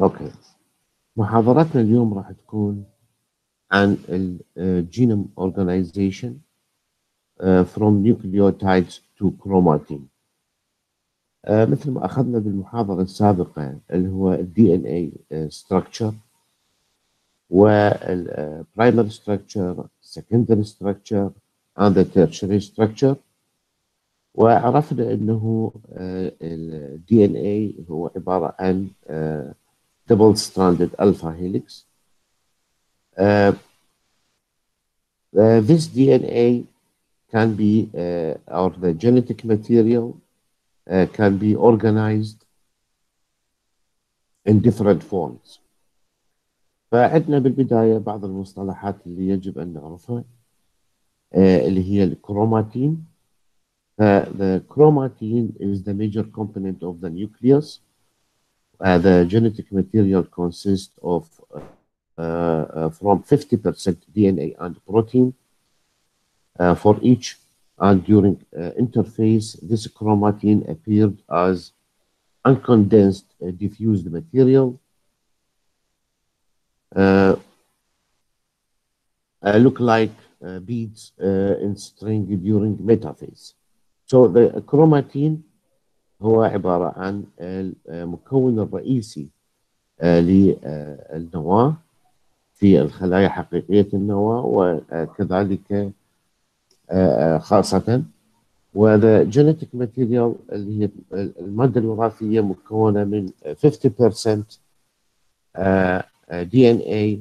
اوكي، محاضرتنا اليوم راح تكون عن الجينوم اورجانيزيشن from nucleotides to chromatin. مثل ما اخذنا بالمحاضرة السابقة اللي هو الدي ان اي structure والبرايمري structure, secondary structure and the tertiary structure. وعرفنا انه الدي ان اي هو عبارة عن double stranded alpha helix. This DNA can be, or the genetic material can be organized in different forms. فعندنا بالبداية بعض المصطلحات اللي يجب أن نعرفها اللي هي الكروماتين. The chromatin is the major component of the nucleus. The genetic material consists of from 50% DNA and protein for each, and during interphase, this chromatin appeared as uncondensed diffused material, look like beads in string during metaphase. So the chromatin هو عبارة عن المكون الرئيسي للنواة في الخلايا حقيقية النواة، وكذلك خاصة وذا genetic material اللي هي المادة الوراثية مكونة من 50% DNA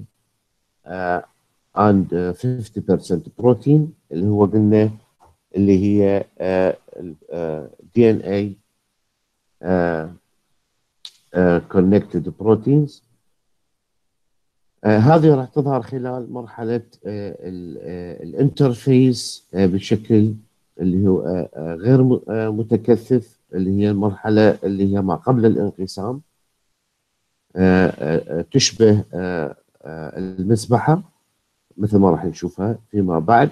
and 50% protein اللي هو قلنا اللي هي DNA connected proteins. هذه راح تظهر خلال مرحلة الانترفيس بشكل اللي هو غير متكثف، اللي هي المرحلة اللي هي ما قبل الانقسام، تشبه المسبحة مثل ما راح نشوفها فيما بعد،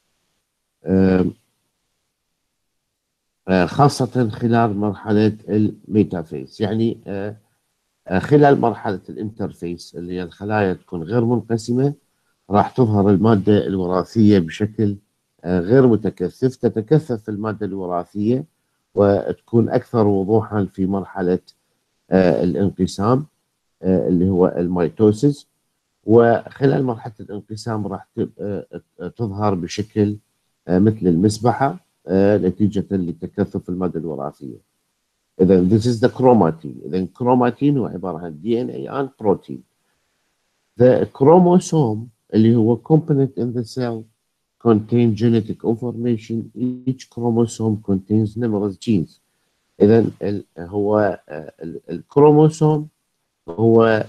خاصة خلال مرحلة الميتافيز. يعني خلال مرحلة الانترفيس اللي هي الخلايا تكون غير منقسمة، راح تظهر المادة الوراثية بشكل غير متكثف. تتكثف المادة الوراثية وتكون أكثر وضوحا في مرحلة الانقسام اللي هو الميتوسيس، وخلال مرحلة الانقسام راح تظهر بشكل مثل المسبحة نتيجة لتكثف المادة الوراثية. إذا this is the chromatin. إذا chromatin هو عبارة عن DNA and protein. The chromosome اللي هو component in the cell contain genetic information. Each chromosome contains numerous genes. إذا هو الكروموسوم هو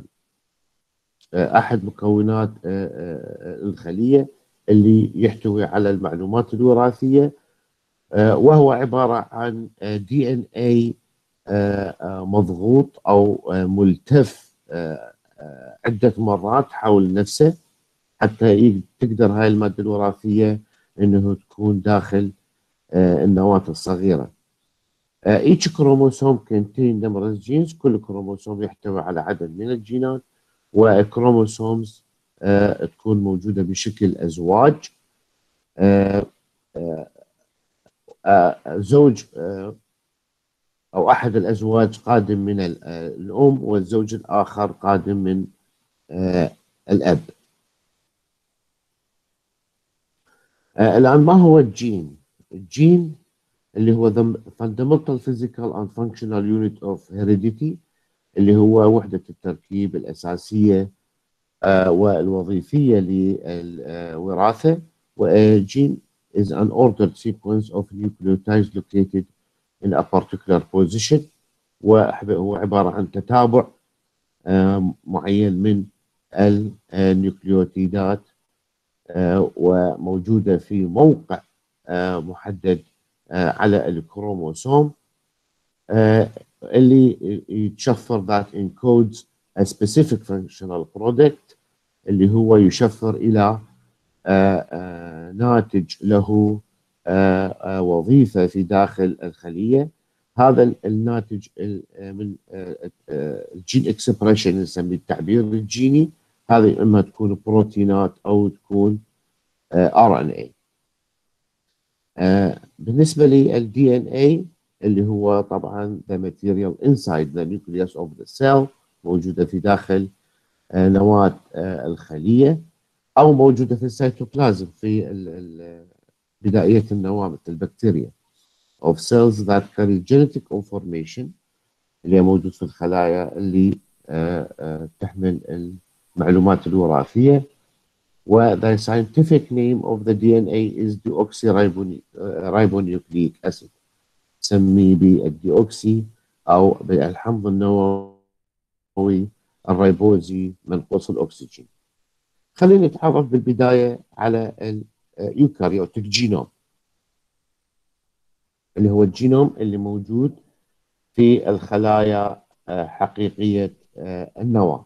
أحد مكونات الخلية اللي يحتوي على المعلومات الوراثية، وهو عبارة عن DNA مضغوط أو ملتف عدة مرات حول نفسه حتى تقدر هاي المادة الوراثية انه تكون داخل النواة الصغيرة. each chromosome contain numerous genes. كل كروموسوم يحتوي على عدد من الجينات، والكروموسومز تكون موجودة بشكل أزواج، زوج أو أحد الأزواج قادم من الأم، والزوج الآخر قادم من الأب. الآن ما هو الجين؟ الجين اللي هو the fundamental physical and functional unit of heredity، اللي هو وحدة التركيب الأساسية والوظيفية للوراثة. والجين is an ordered sequence of nucleotides located in a particular position، وهو عبارة عن تتابع معين من النيوكليوتيدات وموجودة في موقع محدد على الكروموسوم اللي يتشفر that encodes a specific functional product، اللي هو يشفر إلى ناتج له وظيفة في داخل الخلية. هذا الناتج من الجين اكسبريشن نسميه التعبير الجيني. هذه اما تكون بروتينات او تكون ار ان اي. بالنسبه للدي ان اي اللي هو طبعا the material inside the nucleus of the cell، موجوده في داخل نواه الخليه، او موجوده في السيتوبلازم في بدائيه النواه مثل البكتيريا of cells that carry genetic information، اللي موجود في الخلايا اللي تحمل المعلومات الوراثيه. و the scientific name of the DNA is deoxyribonucleic acid، نسميه بالديوكسي أو بالحمض النووي الريبوزي منقوص الأكسجين. خلينا نتعرف بالبداية على اليوكاريوتيك جينوم، اللي هو الجينوم اللي موجود في الخلايا حقيقية النواة.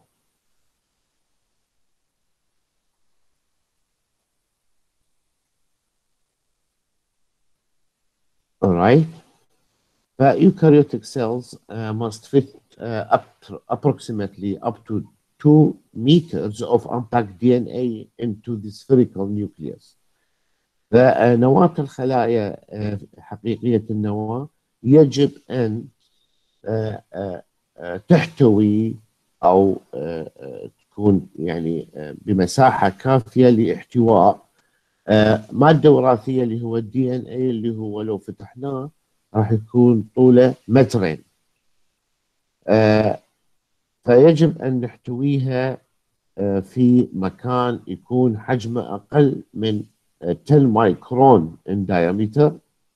Alright. Eukaryotic cells must fit approximately up to 2 meters of unpacked DNA into the spherical nucleus. فنواة الخلايا حقيقية النواة يجب أن تحتوي أو تكون يعني بمساحة كافية لاحتواء مادة وراثية اللي هو الدي ان اي، اللي هو لو فتحناه راح يكون طوله مترين. فيجب أن نحتويها في مكان يكون حجمه أقل من 10 مايكرون in diameter،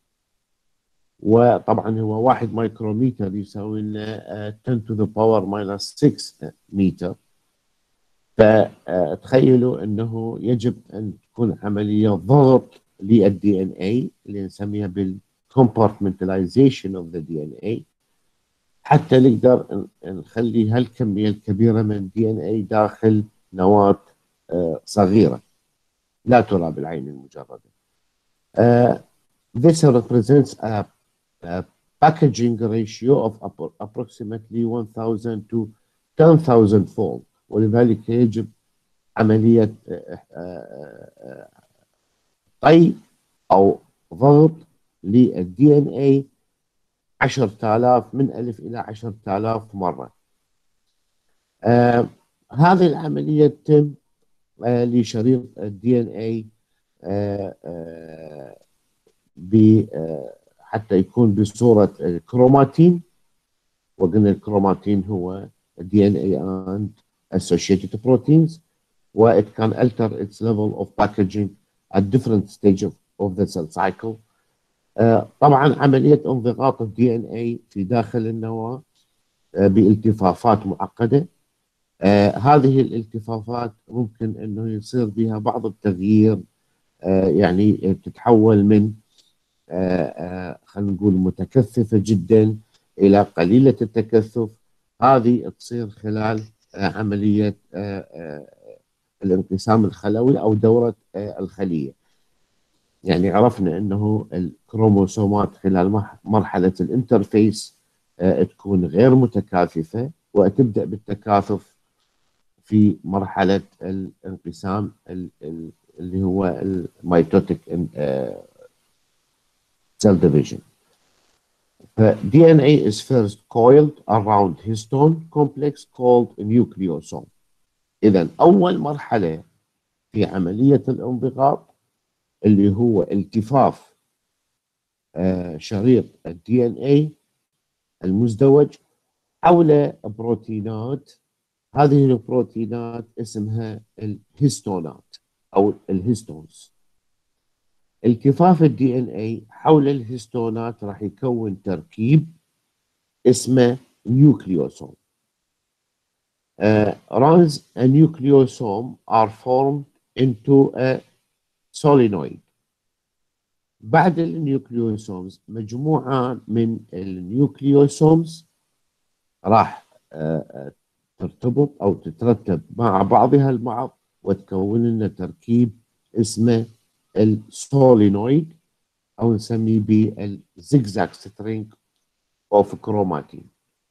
وطبعا هو 1 مايكرومتر يساوي لنا 10 to the power minus 6 متر. فتخيلوا أنه يجب أن تكون عملية ضغط للدي ان اي اللي نسميها بالcompartmentalization of the DNA، حتى نقدر نخلي هالكمية الكبيرة من الدي ان اي داخل نواة صغيرة لا ترى بالعين المجردة. This represents a packaging ratio of approximately 1000 to 10,000 fold، ولذلك يجب عملية طي أو ضغط للدي ان اي 10,000 من 1000 إلى 10,000 مرة. هذه العملية تتم لشريط الدي ان اي حتى يكون بصورة كروماتين، وقلنا الكروماتين هو DNA and associated proteins، و it can alter its level of packaging at different stages of the cell cycle. طبعا عملية انضغاط الدي ان اي في داخل النواة بالتفافات معقدة. هذه الالتفافات ممكن انه يصير بها بعض التغيير، يعني تتحول من خلينا نقول متكثفة جدا إلى قليلة التكثف. هذه تصير خلال عملية الانقسام الخلوي أو دورة الخلية. يعني عرفنا أنه الكروموسومات خلال مرحلة الانترفيس تكون غير متكاثفة، وتبدأ بالتكاثف في مرحلة الانقسام اللي هو الميتوتيك cell division. DNA is first coiled around histone complex called nucleosome. إذا أول مرحلة في عملية الانضغاط اللي هو التفاف شريط الدي ان اي المزدوج حول بروتينات. هذه البروتينات اسمها الهستونات أو الهستونز. التفاف الدي ان اي حول الهستونات راح يكون تركيب اسمه نيوكليوسوم. runs a nucleosome are formed into a solenoid. بعد النيوكليوسومز مجموعة من النيوكليوسومز راح ترتبط أو تترتب مع بعضها البعض وتكون لنا تركيب اسمه السولينويد، أو نسميه بالزيجزاج سترينج اوف كروماتين.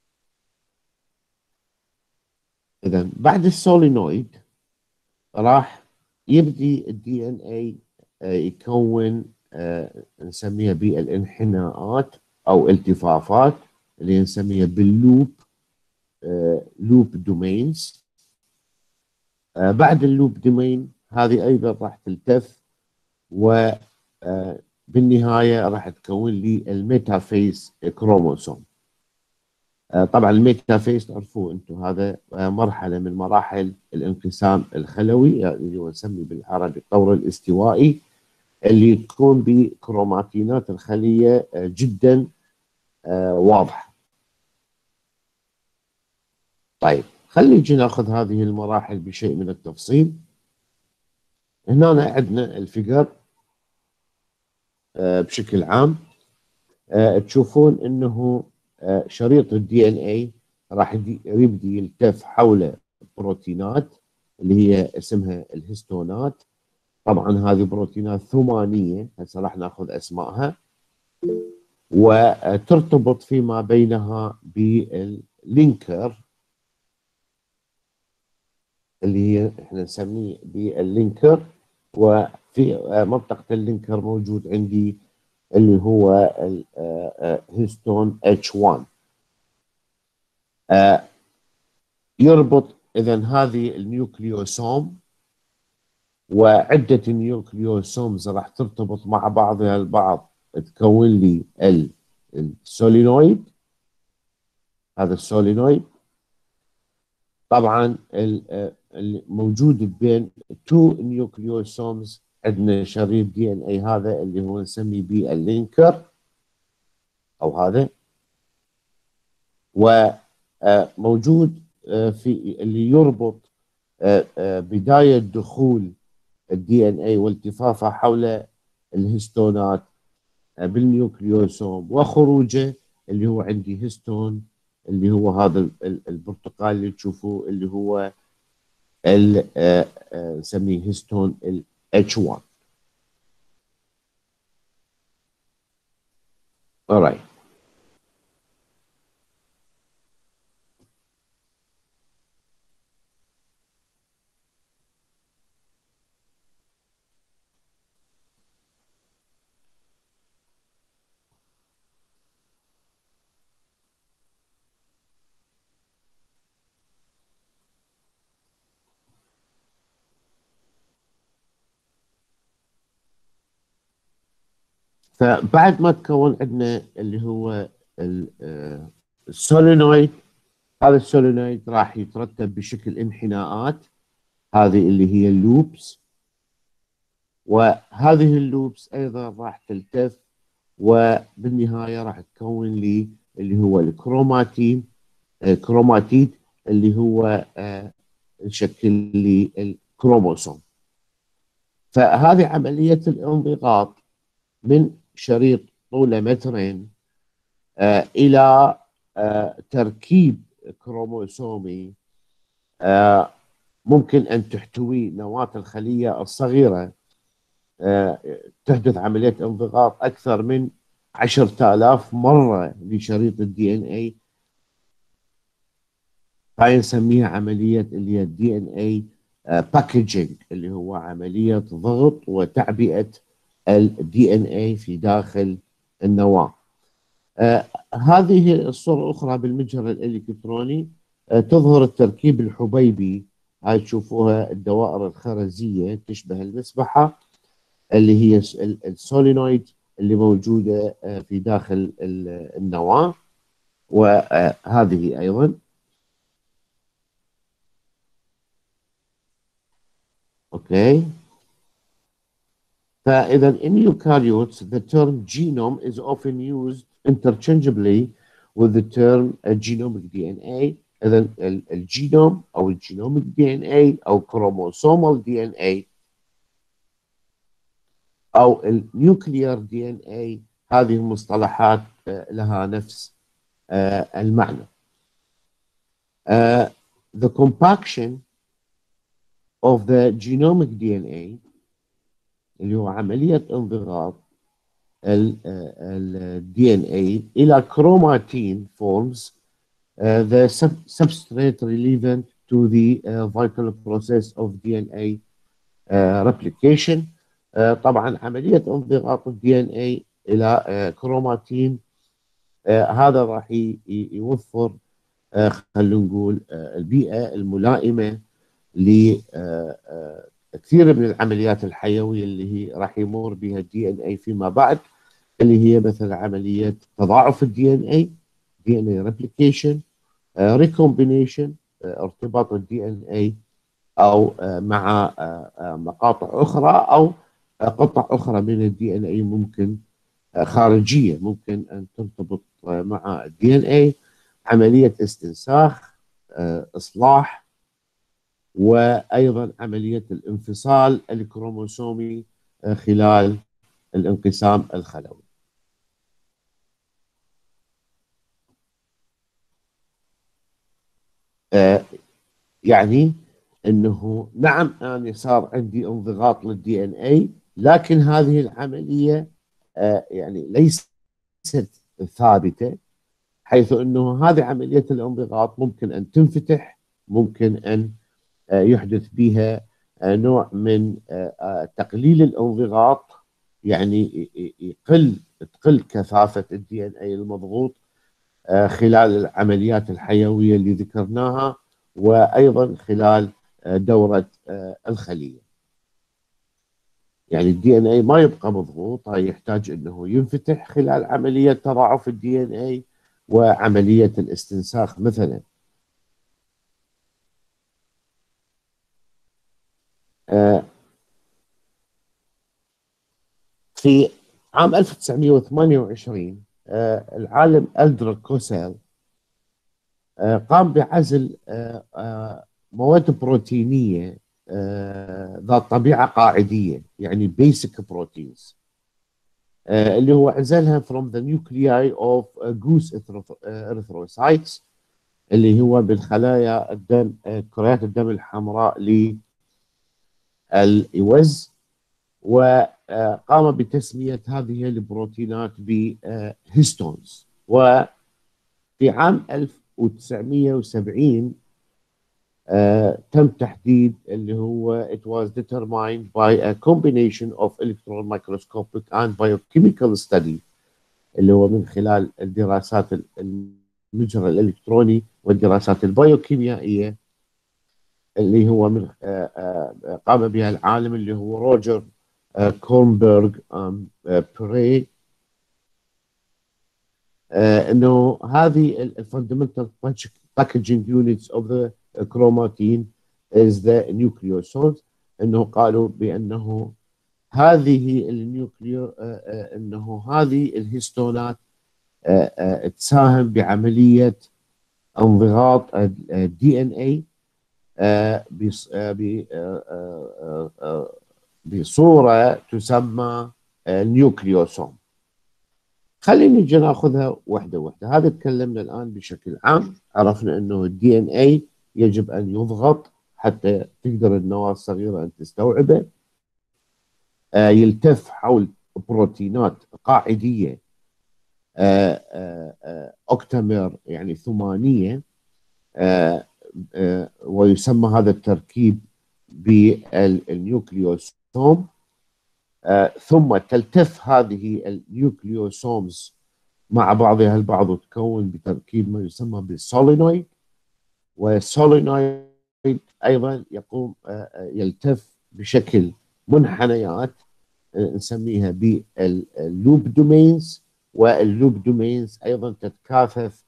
اذا بعد السولينويد راح يبدي الدي ان اي يكون نسميها بالانحناءات او التفافات اللي نسميها باللوب، لوب دومينز. بعد اللوب دومين هذه ايضا راح تلتف، و بالنهايه راح تكون لي الميتافيز كروموسوم. طبعا الميتافيز تعرفوه انتم، هذا مرحله من مراحل الانقسام الخلوي، يعني اللي هو نسميه بالعربي الطور الاستوائي، اللي تكون بكروماتينات الخليه جدا واضحه. طيب خلينا نجي ناخذ هذه المراحل بشيء من التفصيل. هنا عندنا الفيجر بشكل عام. تشوفون انه شريط الدي ان اي راح يبدي يلتف حول بروتينات اللي هي اسمها الهستونات. طبعا هذه بروتينات ثمانيه، هسه راح ناخذ اسمائها، وترتبط فيما بينها باللينكر اللي هي احنا نسميه باللينكر. وفي منطقه اللينكر موجود عندي اللي هو هيستون اتش 1. يربط اذا هذه النيوكليوسوم وعده نيوكليوسومز راح ترتبط مع بعضها البعض تكون لي السولينويد. هذا السولينويد طبعا الموجود بين تو نيوكليوسومز عندنا شريط دي ان اي، هذا اللي هو نسميه به اللينكر او هذا، وموجود في اللي يربط بدايه دخول الدي ان اي والتفافه حول الهستونات بالنيوكليوسوم، وخروجه اللي هو عندي هستون اللي هو هذا البرتقال اللي تشوفوه اللي هو نسميه هستون ال H1. alright. فبعد ما تكون عندنا اللي هو السولينويد، هذا السولينويد راح يترتب بشكل انحناءات، هذه اللي هي اللوبس، وهذه اللوبس ايضا راح تلتف، وبالنهايه راح تكون لي اللي هو الكروماتين، كروماتيد اللي هو يشكل لي الكروموسوم. فهذه عمليه الانضغاط من شريط طوله مترين الى تركيب كروموسومي ممكن ان تحتوي نواه الخليه الصغيره. تحدث عمليه انضغاط اكثر من 10,000 مره لشريط الدي ان اي. هاي نسميها عمليه اللي هي الدي ان اي باكجينج، اللي هو عمليه ضغط وتعبئه الدي ان اي في داخل النواه. هذه الصورة الأخرى بالمجهر الإلكتروني تظهر التركيب الحبيبي. هاي تشوفوها الدوائر الخرزية تشبه المسبحة اللي هي السولينويد اللي موجودة في داخل النواة، وهذه أيضا. أوكي. فإذا in eukaryotes the term genome is often used interchangeably with the term genomic DNA. إذا الجينوم أو الجينوميك دي ان اي أو chromosomal دي ان اي أو النيوكليير دي ان اي، هذه المصطلحات لها نفس المعنى. The compaction of the genomic DNA اللي هو عملية انضغاط ال DNA إلى كروماتين forms the substrate relevant to the vital process of DNA replication. طبعا عملية انضغاط الدي ان اي الى كروماتين هذا راح يوفر خلينا نقول البيئة الملائمة لكثير من العمليات الحيوية اللي هي راح يمر بها الدي ان اي فيما بعد، اللي هي مثل عملية تضاعف الدي ان اي، دي ان اي ريبليكيشن، ريكومبينيشن، ارتباط الدي ان اي او مع مقاطع اخرى او قطع اخرى من الدي ان اي ممكن خارجيه ممكن ان ترتبط مع الدي ان اي، عمليه استنساخ، اصلاح، وايضا عمليه الانفصال الكروموسومي خلال الانقسام الخلوي. يعني انه نعم انا صار عندي انضغاط للدي ان اي، لكن هذه العمليه يعني ليست ثابته، حيث انه هذه عمليه الانضغاط ممكن ان تنفتح، ممكن ان يحدث بها نوع من تقليل الانضغاط، يعني تقل كثافه الدي ان اي المضغوط خلال العمليات الحيويه اللي ذكرناها، وايضا خلال دوره الخليه. يعني الدي ان اي ما يبقى مضغوط، هاي يحتاج انه ينفتح خلال عمليه تضاعف الدي ان اي وعمليه الاستنساخ مثلا. آه، في عام 1928 العالم ألدر كوسيل قام بعزل مواد بروتينيه ذات طبيعه قاعديه، يعني بيسك بروتينز، اللي هو عزلها from the nuclei of goose erythrocytes، اللي هو بالخلايا الدم كريات الدم الحمراء للإوز، وقام بتسمية هذه البروتينات بهيستونز. وفي عام 1970 تم تحديد اللي هو it was determined by a combination of electron microscopic and biochemical study، اللي هو من خلال الدراسات المجرى الإلكتروني والدراسات البيوكيميائية، اللي هو من قام بها العالم اللي هو روجر كورنبرغ بري، انه هذه الفاندمنتال باكجينج يونتس اوف ذا كروماتين از ذا نيوكليوسومز، انه قالوا بانه هذه النيوكليو انه هذه الهستونات تساهم بعمليه انضغاط الدي ان اي بصوره تسمى نيوكليوسوم. خلينا نجي ناخذها واحده واحده. هذا تكلمنا الان بشكل عام، عرفنا انه الدي ان اي يجب ان يضغط حتى تقدر النواه الصغيره ان تستوعبه، يلتف حول بروتينات قاعديه اوكتامير يعني ثمانيه، ويسمى هذا التركيب بالنيوكليوسوم. ثم تلتف هذه النيوكليوسومز مع بعضها البعض وتكون بتركيب ما يسمى بالسولينويد، والسولينويد ايضا يقوم يلتف بشكل منحنيات نسميها باللوب دومينز، واللوب دومينز ايضا تتكاثف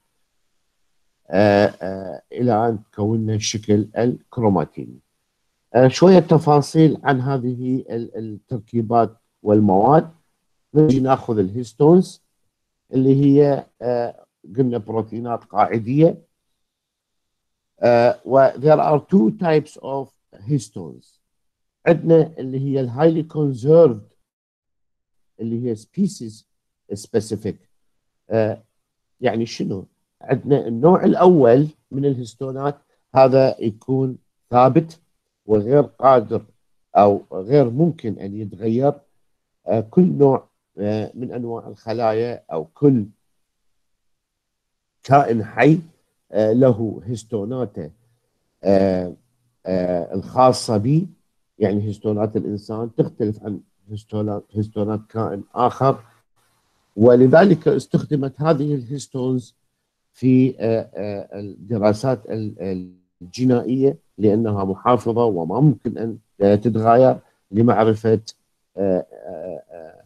الى ان تكون الشكل الكروماتيني. شويه تفاصيل عن هذه التركيبات والمواد. نجي ناخذ الهيستونز اللي هي قلنا بروتينات قاعديه، و there are two types of histones. عندنا اللي هي الهايلي كونزرفد اللي هي species specific. يعني شنو؟ عندنا النوع الاول من الهستونات هذا يكون ثابت وغير قادر او غير ممكن ان يتغير. كل نوع من انواع الخلايا او كل كائن حي له هستوناته الخاصة به. يعني هستونات الإنسان تختلف عن هستونات كائن آخر، ولذلك استخدمت هذه الهستونز في الدراسات الجينائية، لأنها محافظة وما ممكن أن تتغير، لمعرفة آه، آه،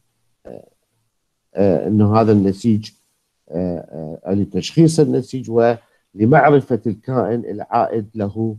أن هذا النسيج، لتشخيص النسيج ولمعرفة الكائن العائد له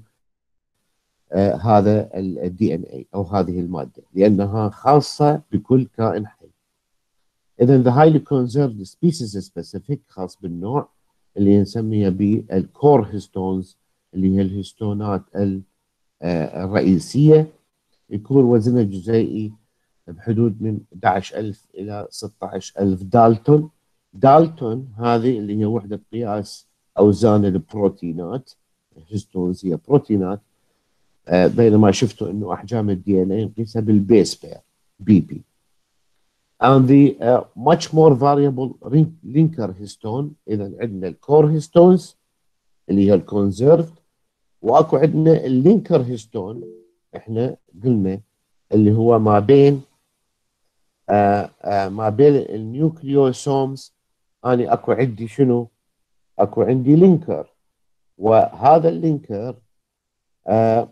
هذا الدي ان اي او هذه الماده، لانها خاصه بكل كائن حي. اذا the highly conserved species specific خاص بالنوع اللي نسميها بالكور هيستونز، اللي هي الهستونات الرئيسيه، يكون وزنها الجزيئي بحدود من 11,000 الى 16,000 دالتون. دالتون هذه اللي هي وحده قياس اوزان البروتينات. الهستونز هي بروتينات، بينما شفتوا انه احجام الدي ان اي نقيسها بالبيس بير بي بي. and the much more variable linker histone. اذا عندنا الكور هيستونز اللي هي الكونزرفد، واكو عندنا اللينكر هيستون، احنا قلنا اللي هو ما بين النيوكليوسومز. اني اكو عندي شنو؟ اكو عندي لينكر، وهذا اللينكر آه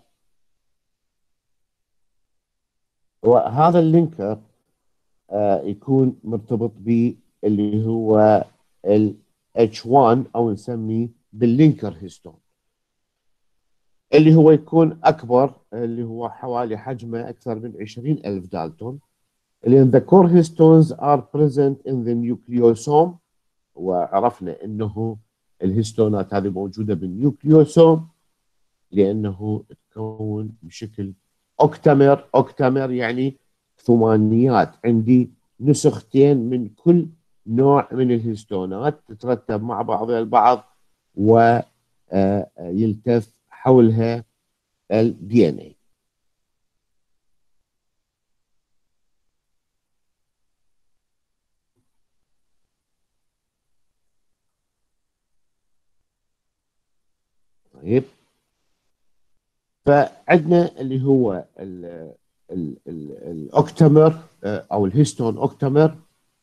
وهذا اللينكر يكون مرتبط باللي هو ال H1 او نسميه باللينكر هيستون، اللي هو يكون اكبر، اللي هو حوالي حجمه اكثر من 20,000 دالتون. اللي the core histones are present in the nucleosome. وعرفنا انه الهستونات هذه موجوده بالنيوكليوسوم لانه تكون بشكل اوكتامر. اوكتامر يعني ثمانيات، عندي نسختين من كل نوع من الهستونات تترتب مع بعضها البعض ويلتف حولها الدي ان اي. طيب، فعندنا اللي هو الاوكتامر او الهيستون اوكتامر،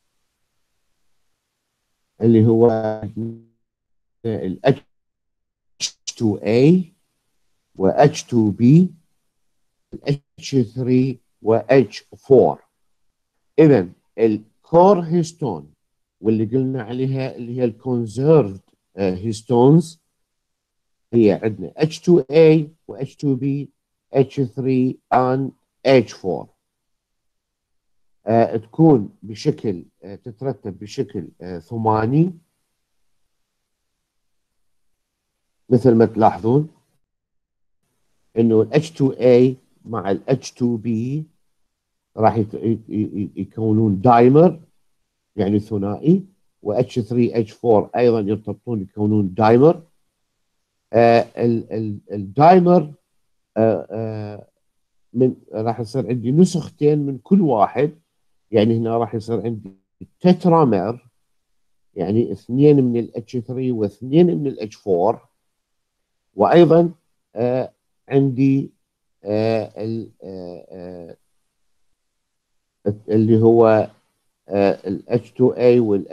اللي هو ال H2A و H2B H3 و H4. اذا الكور هيستون واللي قلنا عليها اللي هي الكونزرفد هيستونز هي عندنا H2A و H2B H3 and H4. تكون بشكل تترتب بشكل ثماني مثل ما تلاحظون انه ال H2A مع ال H2B راح يكونون دايمر يعني ثنائي، و H3 H4 ايضا يرتبطون يكونون دايمر. الدايمر من راح يصير عندي نسختين من كل واحد. يعني هنا راح يصير عندي تترامر، يعني اثنين من ال H3 واثنين من ال H4. وايضا عندي اللي هو ال H2A وال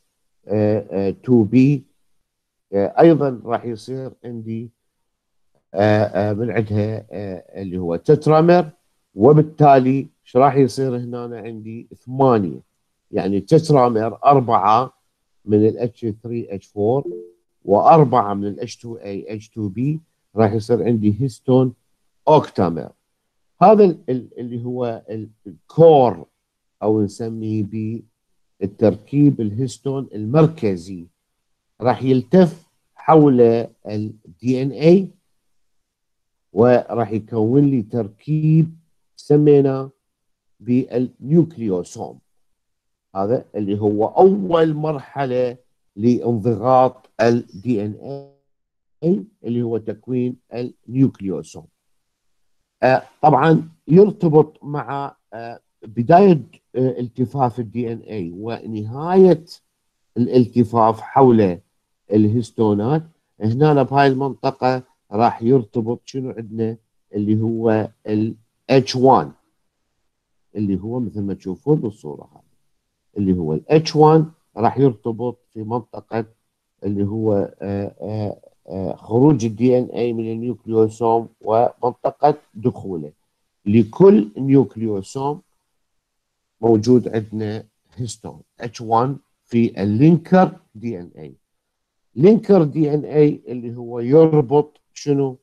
H2B ايضا راح يصير عندي من عندها اللي هو تترامر. وبالتالي ايش راح يصير هنا عندي ثمانية، يعني تترامر أربعة من ال H3 H4 وأربعة من ال H2A H2B، راح يصير عندي هيستون أوكتامر. هذا اللي هو الكور أو نسميه بالتركيب الهيستون المركزي، راح يلتف حول الدي ان اي وراح يكون لي تركيب سميناه بالنيوكليوسوم. هذا اللي هو اول مرحله لانضغاط الدي ان اي اللي هو تكوين النيوكليوسوم. طبعا يرتبط مع بدايه التفاف الدي ان اي ونهايه الالتفاف حول الهستونات، هنا بهاي المنطقه راح يرتبط شنو عندنا اللي هو ال H1، اللي هو مثل ما تشوفون بالصوره هذه، اللي هو ال H1 راح يرتبط في منطقه اللي هو خروج الدي ان اي من النيوكليوسوم ومنطقه دخوله. لكل نيوكليوسوم موجود عندنا هيستون H1 في اللينكر دي ان اي. لينكر دي ان اي اللي هو يربط شنو؟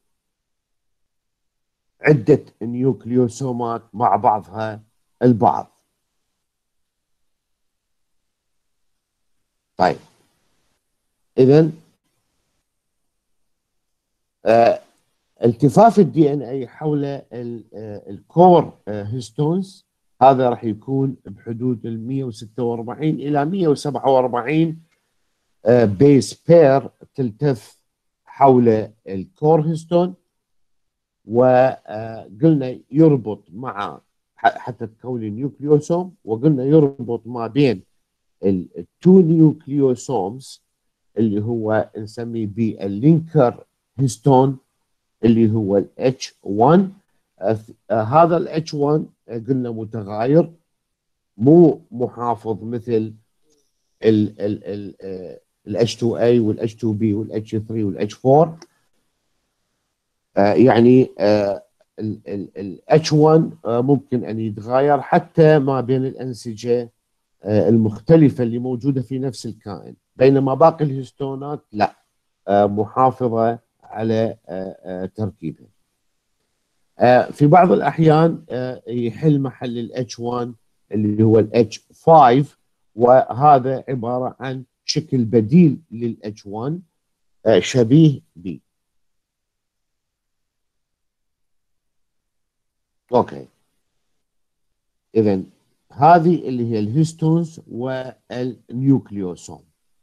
عدة نيوكليوسومات مع بعضها البعض. طيب اذا آه التفاف الدي ان اي حول الكور هيستونز هذا راح يكون بحدود ال 146 الى 147 بيس بير تلتف حول الكور هيستون، وقلنا يربط مع حتى تكون النيوكليوسوم، وقلنا يربط ما بين التو نيوكليوسومز اللي هو نسميه باللينكر هيستون اللي هو ال H1. هذا ال H1 قلنا متغاير مو محافظ مثل ال H2A وال H2B وال H3 وال H4. يعني ال H1 ممكن أن يتغير حتى ما بين الأنسجة المختلفة اللي موجودة في نفس الكائن، بينما باقي الهستونات لا، محافظة على تركيبها. في بعض الأحيان يحل محل ال H1 اللي هو ال H5، وهذا عبارة عن شكل بديل لل H1 شبيه به. اوكي، اذا هذه اللي هي الهيستونز والنيوكليوسوم.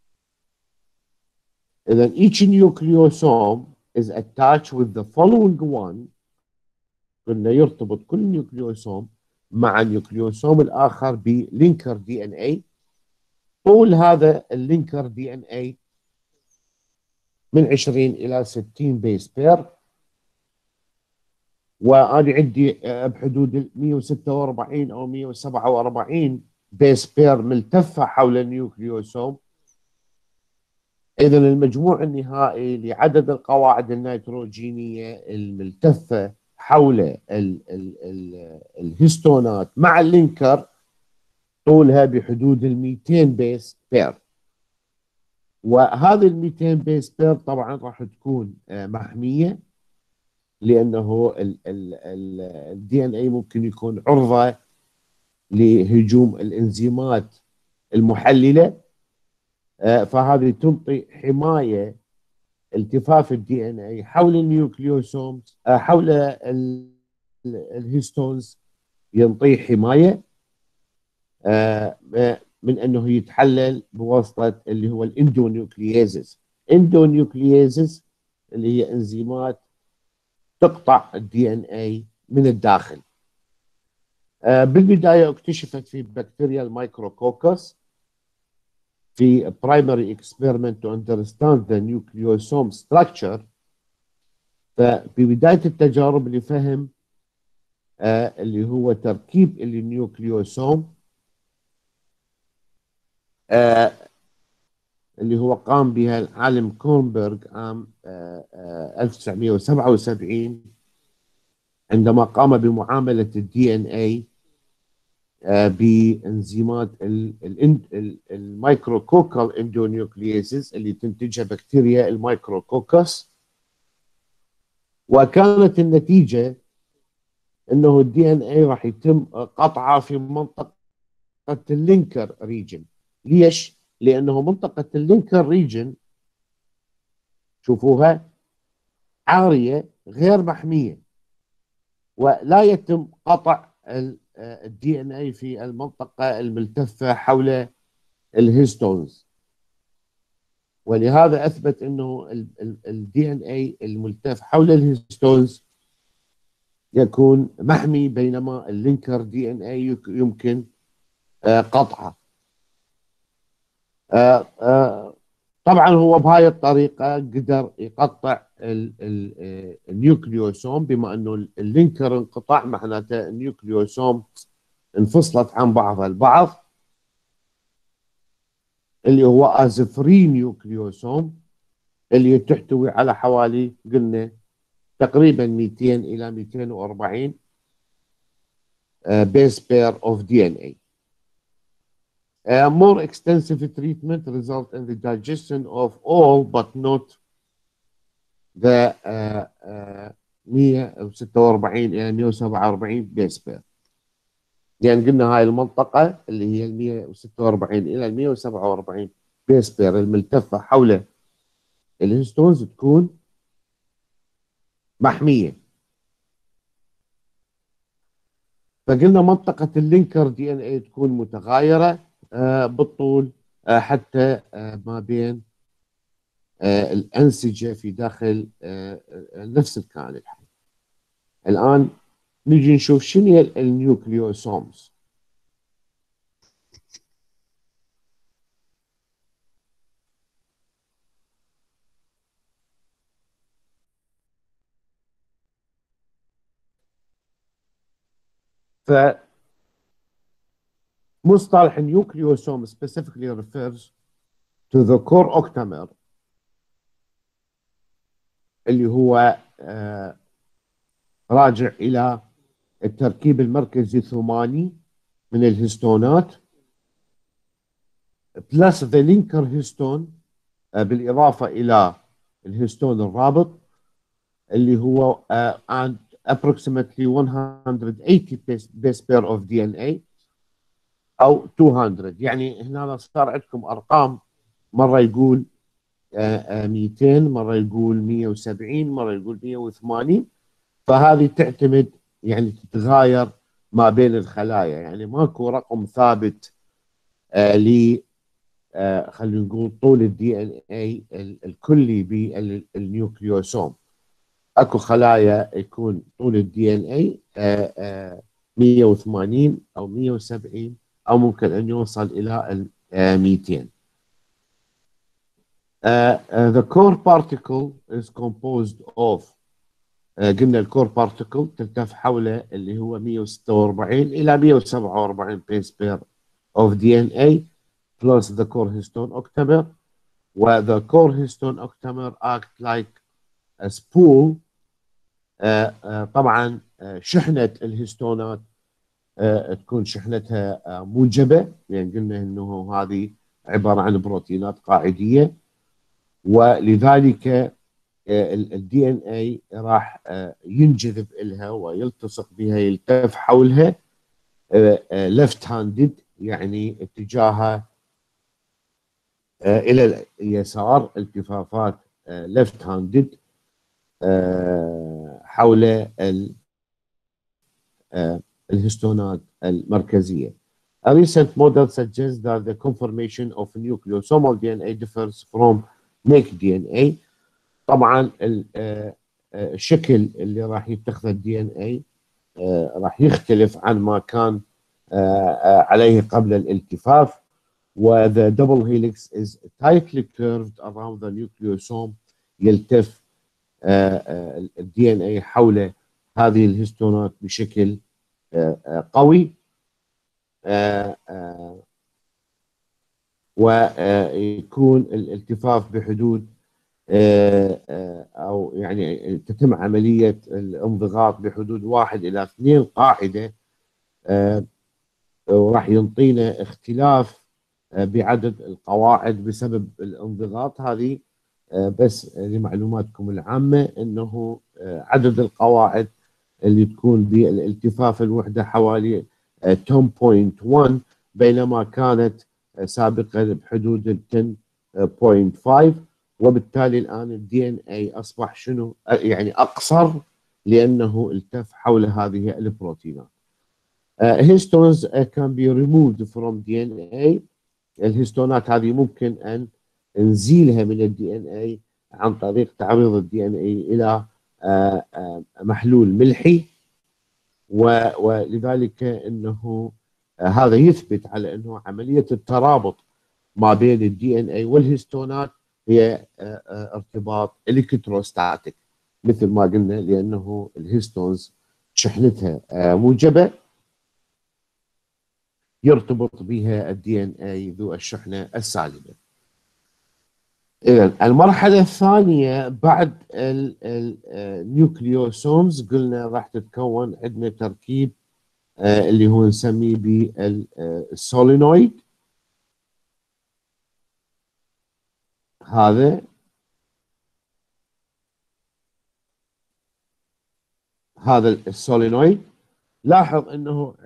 اذا each nucleosome is attached with the following one. قلنا يرتبط كل نيوكليوسوم مع النيوكليوسوم الاخر بلينكر دي ان اي. طول هذا اللينكر دي ان اي من 20 الى 60 بيس بير، وانا عندي بحدود ال 146 او 147 بيس بير ملتفه حول النيوكليوسوم. اذا المجموع النهائي لعدد القواعد النيتروجينيه الملتفه حول الهستونات مع اللينكر طولها بحدود ال 200 بيس بير. وهذه ال 200 بيس بير طبعا راح تكون محميه، لانه الدي ان اي ممكن يكون عرضه لهجوم الانزيمات المحلله، فهذه تنطي حمايه. التفاف الدي ان اي حول النيوكليوسومز حول الهيستونز ينطي حمايه آه، من انه يتحلل بواسطه اللي هو الاندونيوكلييزز. اندونيوكلييزز اللي هي انزيمات تقطع الدي ان اي من الداخل. بالبدايه اكتشفت في بكتيريا الميكروكوكس في primary experiment to understand the nucleosome structure. ففي بدايه التجارب لفهم اللي هو تركيب النيوكليوسوم آه اللي هو قام بها العالم كورنبرغ عام 1977 عندما قام بمعاملة الدي ان اي بانزيمات الميكروكوكال اندونيوكليزز اللي تنتجها بكتيريا الميكروكوكس. وكانت النتيجة انه الدي ان اي راح يتم قطعه في منطقة اللينكر ريجن. ليش؟ لانه منطقة اللينكر ريجن شوفوها عارية غير محمية، ولا يتم قطع الدي ان اي في المنطقة الملتفة حول الهيستونز. ولهذا اثبت انه الدي ان اي الملتف حول الهيستونز يكون محمي، بينما اللينكر دي ان اي يمكن قطعه. طبعا هو بهاي الطريقه قدر يقطع النيوكليوسوم، بما انه اللينكر انقطع معناته النيوكليوسوم انفصلت عن بعضها البعض، اللي هو از فري نيوكليوسوم، اللي تحتوي على حوالي قلنا تقريبا 200 الى 240 base pair of DNA. More extensive treatment result in the digestion of all but not the 146 إلى 147 base pair. يعني قلنا هاي المنطقة اللي هي 146 إلى 147 base pair الملتفة حول الهستونز تكون محمية. فقلنا منطقة اللينكر دي ان اي تكون متغايرة بالطول حتى ما بين الأنسجة في داخل نفس الكائن الحي. الآن نجي نشوف شنو هي النيوكليوسومز. فمصطلح النيوكليوسوم specifically refers to the core octamer، اللي هو راجع إلى التركيب المركزي الثماني من الهستونات بلس ذا لينكر هيستون، بالإضافة إلى الهستون الرابط اللي هو and approximately 180 base pair of DNA أو 200. يعني هنا صار عندكم أرقام، مرة يقول 200، مرة يقول 170، مرة يقول 180. فهذه تعتمد يعني تتغاير ما بين الخلايا، يعني ماكو رقم ثابت ل خلينا نقول طول الدي ان اي الكلي بالنيوكليوسوم. اكو خلايا يكون طول الدي ان اي 180 او 170 او ممكن ان يوصل الى 200. The core particle is composed of قلنا الكور بارتيكل تلتف حوله اللي هو 146 الى 147 base pair of DNA plus the core histone octamer. the core histone octamer act like a spool. طبعا شحنة الهستونات تكون شحنتها موجبة، يعني قلنا انه هذه عبارة عن بروتينات قاعدية، ولذلك الدي ان اي راح ينجذب الها ويلتصق بها، يلتف حولها ليفت هاندد، يعني اتجاهها الى اليسار، التفافات ليفت هاندد حول الهستونات المركزيه. A recent model suggests that the conformation of nucleosomal DNA differs from naked DNA. طبعا الشكل اللي راح يتخذ الدي ان اي راح يختلف عن ما كان عليه قبل الالتفاف. the double helix is tightly curved around the nucleosome. يلتف الدي ان اي حول هذه الهستونات بشكل قوي، ويكون الالتفاف بحدود او يعني تتم عمليه الانضغاط بحدود 1 إلى 2 قاعده، وراح ينطينا اختلاف بعدد القواعد بسبب الانضغاط هذه. بس لمعلوماتكم العامه انه عدد القواعد اللي تكون بالالتفاف الوحده حوالي 10.1، بينما كانت سابقا بحدود 10.5. وبالتالي الان الدي ان اي اصبح شنو يعني اقصر، لانه التف حول هذه البروتينات. Histones can be removed from DNA. الهستونات هذه ممكن ان نزيلها من الدي ان اي عن طريق تعريض الدي ان اي الى محلول ملحي، ولذلك انه هذا يثبت على انه عمليه الترابط ما بين الدي ان اي والهستونات هي ارتباط الكتروستاتيك مثل ما قلنا، لانه الهستونز شحنتها موجبه، يرتبط بها الدي ان اي ذو الشحنه السالبه. اذا المرحله الثانيه بعد النيوكليوسومز قلنا راح تتكون عندنا تركيب اللي هو نسميه بالسولينويد. هذا السولينويد، لاحظ انه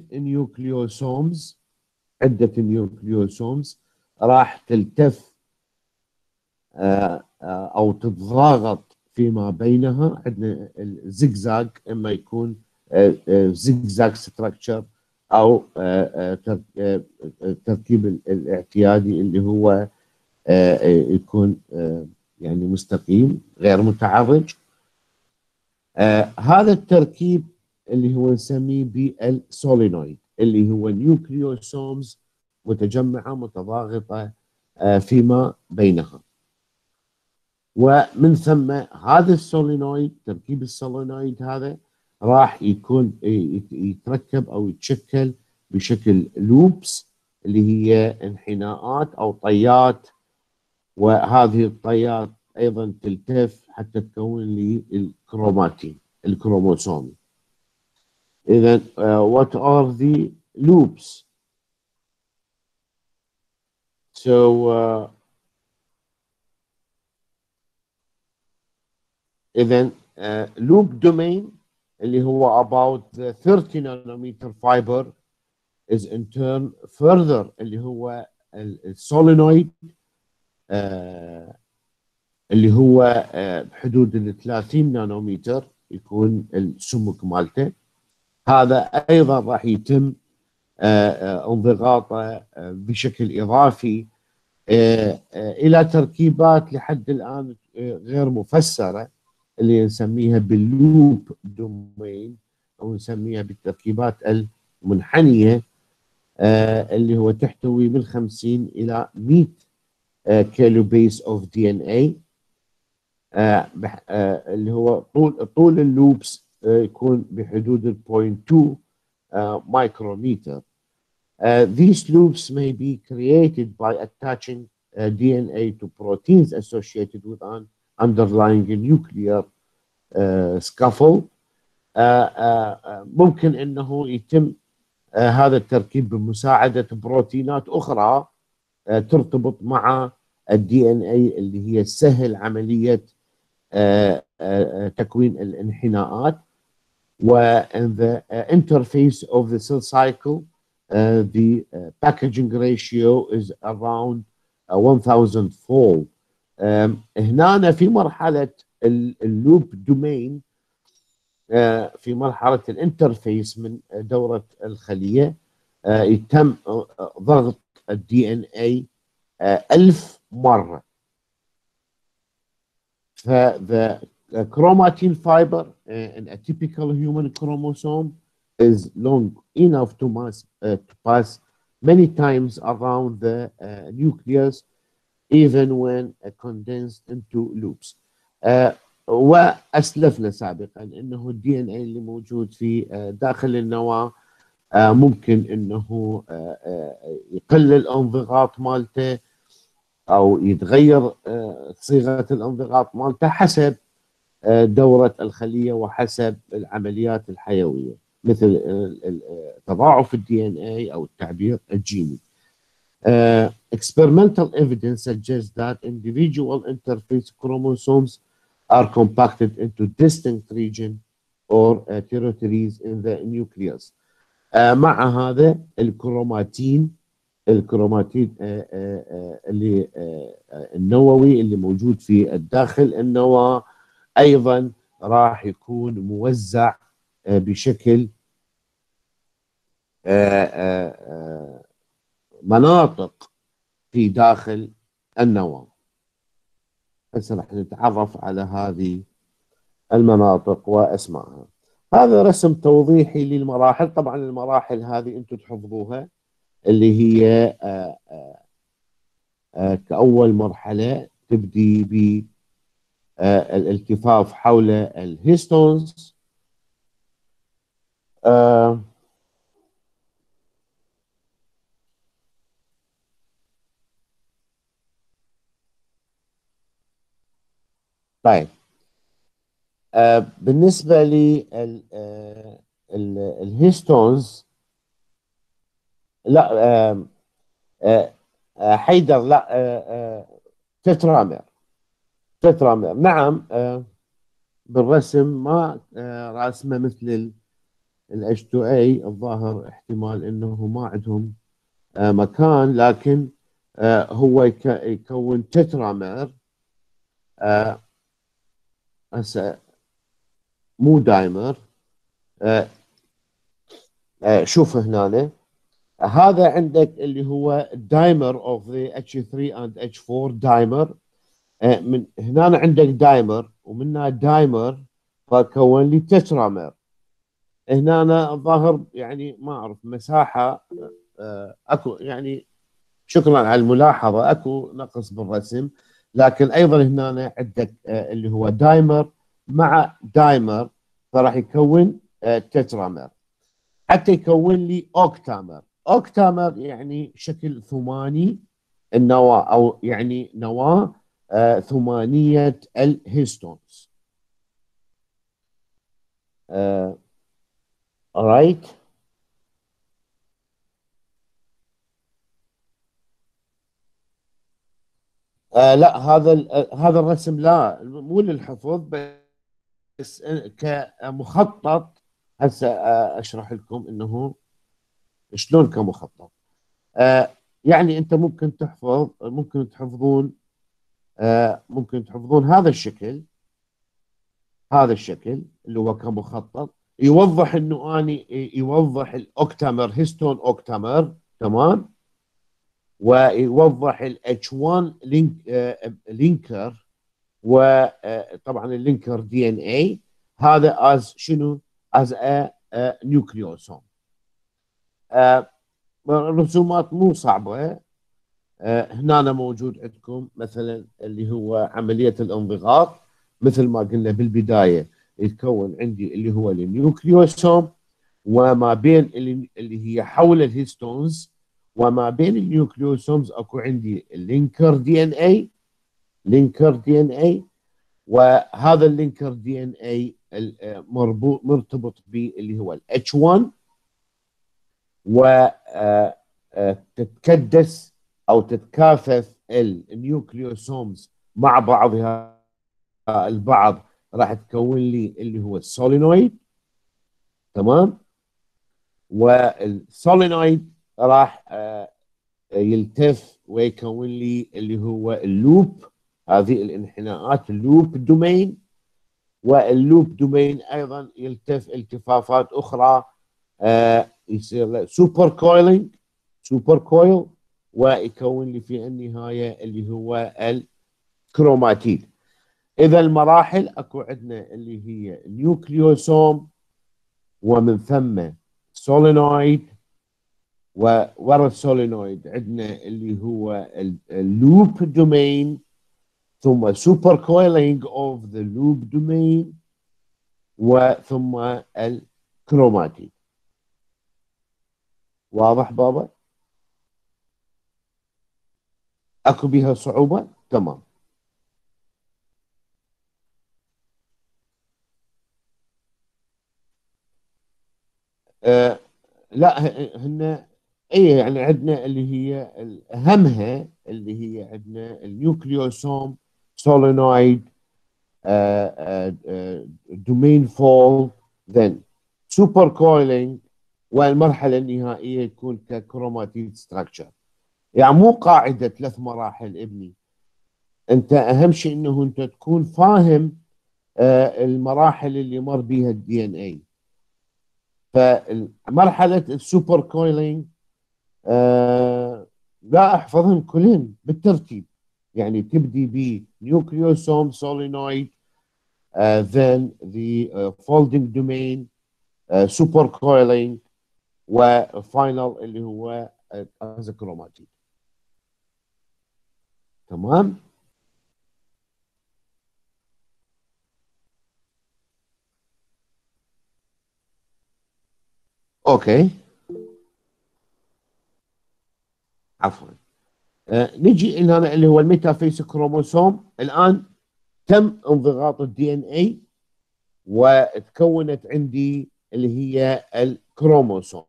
عده نيوكليوسومز راح تلتف او تتضاغط فيما بينها. عندنا الزجزاج، اما يكون زجزاج ستراكشر او التركيب الاعتيادي اللي هو يكون يعني مستقيم غير متعرج. هذا التركيب اللي هو نسميه بالسولينويد، اللي هو نيوكليوسومز متجمعه متضاغطه فيما بينها. ومن ثم هذا السولينويد، تركيب السولينويد هذا راح يكون يتركب او يتشكل بشكل لوبس، اللي هي انحناءات او طيات، وهذه الطيات ايضا تلتف حتى تكون لي الكروموسوم. اذا what are the loops? So اذا loop domain اللي هو about the 30 nanometer fiber is in turn further اللي هو السولينويد اللي هو بحدود ال 30 نانومتر يكون السمك مالته. هذا ايضا راح يتم انضغاطه بشكل اضافي الى تركيبات لحد الان غير مفسره، اللي نسميها باللوب دومين او نسميها بالتركيبات المنحنيه، اللي هو تحتوي من 50 الى 100 كيلو بيس اوف دي ان اي، اللي هو طول اللوبس يكون بحدود ال 0.2 micrometer. These loops may be created by attaching DNA to proteins associated with an underlying nuclear scaffold. ممكن انه يتم هذا التركيب بمساعدة بروتينات اخرى ترتبط مع الدي ان اي، اللي هي سهل عملية تكوين الانحناءات. و in the interface of the cell cycle the packaging ratio is around 1000 fold. هنا في مرحلة اللوب دومين، في مرحلة الانترفيس من دورة الخلية، يتم ضغط الدي ان اي 1000 مرة. the chromatin fiber in a typical human chromosome is long enough to pass many times around the nucleus even when condensed into loops. وأسلفنا سابقا أنه الدي ان اي اللي موجود في داخل النواة ممكن أنه يقل الانضغاط مالته أو يتغير صيغة الانضغاط مالته حسب دورة الخلية وحسب العمليات الحيوية، مثل تضاعف الدي ان اي أو التعبير الجيني. Experimental evidence suggests that individual interface chromosomes are compacted into distinct regions or territories in the nucleus. مع هذا الكروماتين اللي النووي اللي موجود في الداخل النواة ايضا راح يكون موزع بشكل مناطق في داخل النواة. هسه راح نتعرف على هذه المناطق واسمائها. هذا رسم توضيحي للمراحل. طبعا المراحل هذه انتم تحفظوها، اللي هي كأول مرحلة تبدي بالالتفاف حول الهيستونز. آه، طيب، بالنسبة للهيستونز، لا، آه، حيدر، لا، تترامر. تترامر، نعم. بالرسم ما راسمه مثل الاتش 2 اي. الظاهر احتمال انه ما عندهم مكان، لكن هو يكون تترامر. آه، هسه مو دايمر. آه، شوف هنا، هذا عندك اللي هو دايمر اوف ذا اتش 3 اند اتش 4 دايمر. من هنا عندك دايمر، ومنها دايمر فكون لي تترامر. هنا الظاهر يعني ما اعرف مساحه، اكو يعني. شكرا على الملاحظه، اكو نقص بالرسم. لكن ايضا هنا عندك اللي هو دايمر مع دايمر، فراح يكون تترامر. حتى يكون لي اوكتامر. اوكتامر يعني شكل ثماني النواه، او يعني نواه ثمانيه الهيستونز. رايت. لا، هذا الرسم لا، مو للحفظ بس كمخطط. هسه اشرح لكم انه شلون كمخطط. آه يعني انت ممكن تحفظ، ممكن تحفظون هذا الشكل. هذا الشكل اللي هو كمخطط يوضح انه اني يوضح الاوكتامر، هيستون اوكتامر، تمام. ويوضح الاتش 1 لينكر. وطبعا اللينكر دي ان اي، هذا از شنو؟ از ا نيوكليوسوم. رسومات مو صعبه. هنا موجود عندكم مثلا اللي هو عمليه الانضغاط. مثل ما قلنا بالبدايه، يتكون عندي اللي هو النيوكليوسوم، وما بين اللي هي حول الهيستونز، وما بين النيوكليوسومز اكو عندي اللينكر دي ان اي. لينكر دي ان اي، وهذا اللينكر دي ان اي مربوط، مرتبط باللي هو الاتش 1. وتتكدس او تتكاثف النيوكليوسومز مع بعضها البعض، راح تكون لي اللي هو السولينويد، تمام. والسولينويد راح يلتف ويكون لي اللي هو اللوب. هذه الانحناءات اللوب دومين. واللوب دومين ايضا يلتف التفافات اخرى، يصير سوبر كويلينج، سوبر كويل، ويكون لي في النهايه اللي هو الكروماتيد. اذا المراحل اكو عندنا اللي هي نيوكليوسوم، ومن ثم سولينويد، وورا السولينويد عندنا اللي هو اللوب دومين، ثم سوبر كويلينج اوف ذا لوب دومين، وثم الكروماتيد. واضح بابا؟ اكو بها صعوبة؟ تمام. آه لا، هن اي يعني عندنا اللي هي اهمها، اللي هي عندنا النيوكليوسوم، سولينويد، دومين فول، ذن سوبر كويلينج، والمرحلة النهائية تكون ككروماتيد ستراكشر. يعني مو قاعدة 3 مراحل ابني. انت اهم شيء انه انت تكون فاهم المراحل اللي مر بيها الدي ان اي. فمرحله السوبر كويلينج لا احفظهم كلهم بالترتيب. يعني تبدي بنيوكليوسوم، سولينويد، then the folding domain, سوبر كويلينج، وفاينل اللي هو كروماتيد. تمام. اوكي، عفوا. نجي هنا اللي هو الميتافيس كروموسوم. الان تم انضغاط الدي ان اي وتكونت عندي اللي هي الكروموسومز،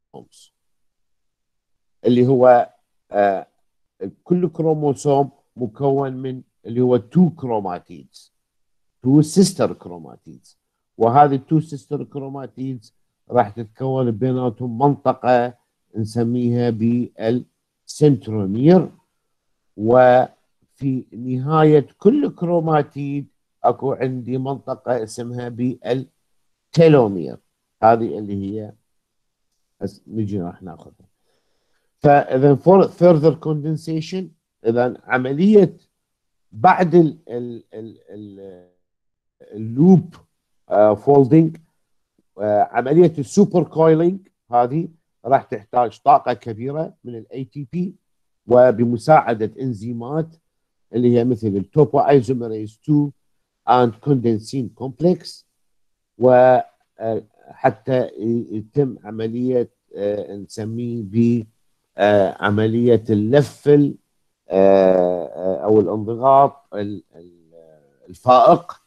اللي هو آه كل كروموسوم مكون من اللي هو تو كروماتيدز، تو سيستر كروماتيدز. وهذه التو سيستر كروماتيدز راح تتكون بيناتهم منطقة نسميها بالسنترومير. وفي نهاية كل كروماتيد اكو عندي منطقة اسمها بالتيلومير. هذه اللي هي نجي راح ناخذها. فاذا further condensation، اذا عملية بعد اللوب فولدنج، عمليه السوبر كويلينج هذه راح تحتاج طاقه كبيره من الاي تي بي، وبمساعده انزيمات اللي هي مثل التوبو ايزوميريز 2 اند كوندنسين كومبلكس، وحتى يتم عمليه نسميه بعمليه اللف او الانضغاط الفائق.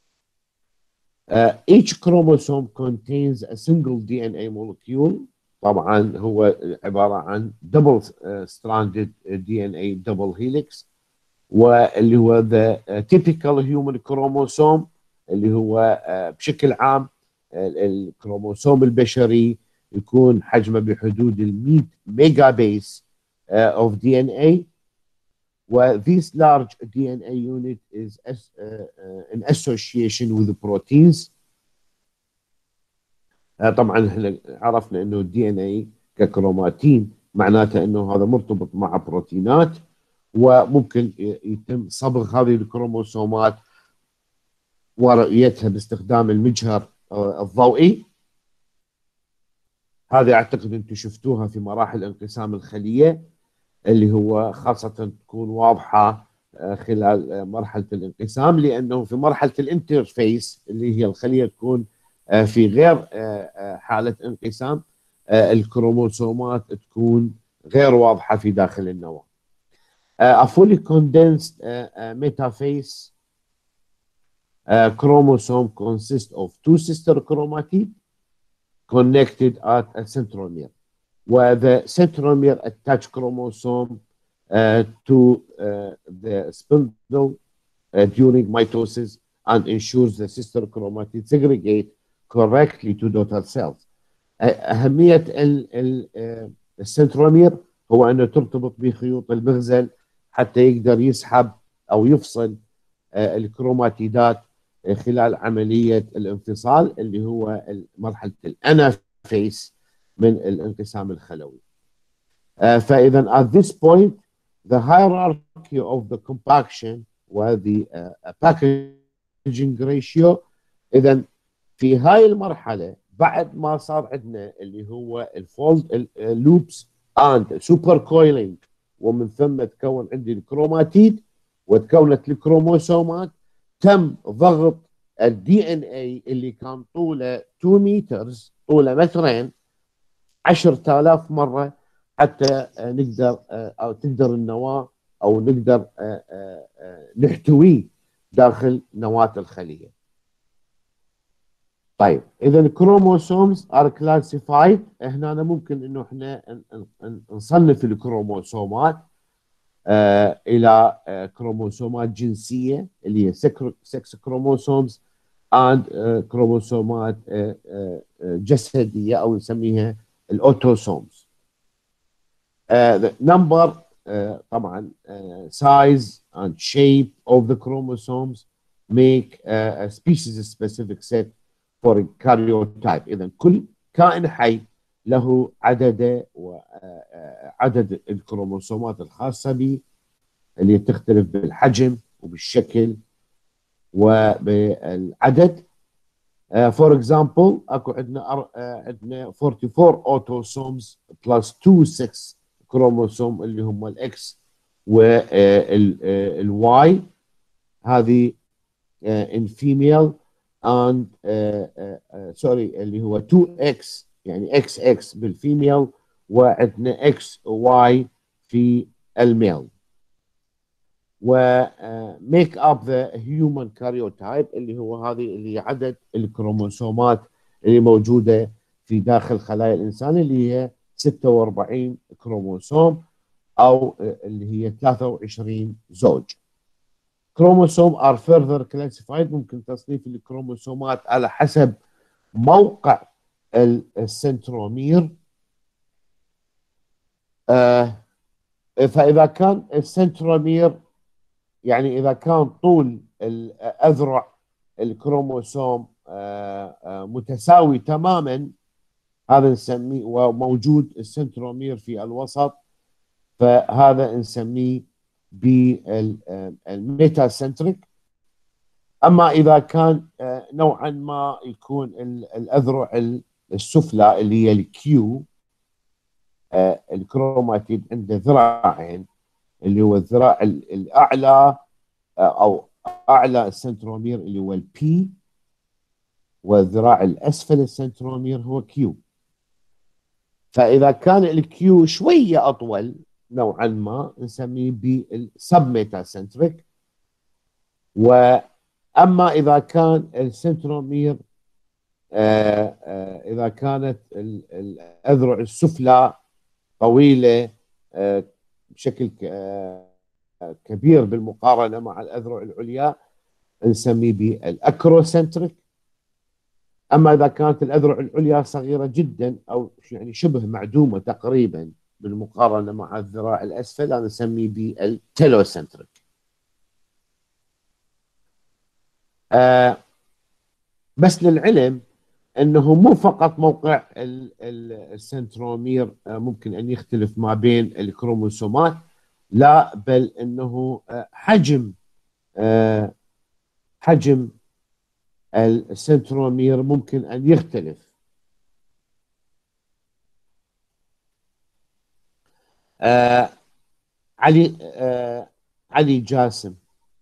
each chromosome contains a single DNA molecule. طبعا هو عبارة عن double stranded DNA double helix، واللي هو the typical human chromosome، اللي هو بشكل عام الكروموسوم البشري يكون حجمه بحدود ال 100 ميجا بيس of DNA. This large DNA unit is in association with the proteins. طبعا احنا عرفنا انه الدي ان اي ككروماتين معناته انه هذا مرتبط مع بروتينات، وممكن يتم صبغ هذه الكروموسومات ورؤيتها باستخدام المجهر الضوئي. هذه اعتقد انتم شفتوها في مراحل انقسام الخليه، اللي هو خاصه تكون واضحه خلال مرحله الانقسام، لانه في مرحله الانترفيس اللي هي الخليه تكون في غير حاله انقسام، الكروموسومات تكون غير واضحه في داخل النواه. A fully condensed metaphase chromosome consists of two sister chromatids connected at a centromere, where the centromere attach chromosome to the spindle during mitosis and ensures the sister chromatids segregate correctly to daughter cells. أهمية السنترومير هو أنه ترتبط بخيوط المغزل حتى يقدر يسحب أو يفصل الكروماتيدات خلال عملية الانفصال، اللي هو مرحلة الأنافيس من الانقسام الخلوي. فإذا at this point the hierarchy of the compaction وهذه packaging ratio. إذا في هاي المرحلة بعد ما صار عندنا اللي هو الفولد لوبس اند سوبر كويلينج، ومن ثم تكون عندي الكروماتيد وتكونت الكروموسومات، تم ضغط الدي ان اي اللي كان طوله 2 متر، طوله مترين، 10,000 مره حتى نقدر او تقدر النواه او نقدر نحتويه داخل نواه الخليه. طيب اذا الكروموسومز ار كلاسيفايد، هنا أنا ممكن انه احنا نصنف الكروموسومات الى كروموسومات جنسيه اللي هي سكس كروموسومز اند كروموسومات جسديه او نسميها الاوتوسومز. نمبر طبعا size and shape of the chromosomes make a species specific set for karyotype. اذا كل كائن حي له عدده وعدد الكروموسومات الخاصه به، اللي تختلف بالحجم وبالشكل وبالعدد. فور اكزامبل اكو عندنا 44 اوتوسومز بلس 2 6 كروموسوم اللي هم الاكس والواي. هذه in female and sorry اللي هو 2x يعني XX بالفيميل، وعندنا XY في الميل. و make up the human karyotype اللي هو هذه اللي عدد الكروموسومات اللي موجودة في داخل خلايا الإنسان، اللي هي 46 كروموسوم أو اللي هي 23 زوج. كروموسوم are further classified، ممكن تصنيف الكروموسومات على حسب موقع السنترومير. فإذا كان السنترومير يعني إذا كان طول الأذرع الكروموسوم متساوي تماما، هذا نسميه، وموجود السنترومير في الوسط، فهذا نسميه بالميتا سنتريك. اما اذا كان نوعا ما يكون الاذرع السفلى اللي هي الكيو، الكروماتيد عنده ذراعين، اللي هو الذراع الاعلى او اعلى السنترومير اللي هو البي، والذراع الاسفل السنترومير هو كيو. فاذا كان الكيو شويه اطول نوعا ما نسميه بالسب ميتا سنتريك. واما اذا كان السنترومير إذا كانت الأذرع السفلى طويلة بشكل كبير بالمقارنة مع الأذرع العليا، نسميه بالأكروسنتريك. أما إذا كانت الأذرع العليا صغيرة جدا أو يعني شبه معدومة تقريبا بالمقارنة مع الذراع الأسفل، نسميه بالتيلوسنتريك. بس للعلم انه مو فقط موقع السنترومير ممكن ان يختلف ما بين الكروموسومات، لا بل انه حجم السنترومير ممكن ان يختلف. علي جاسم،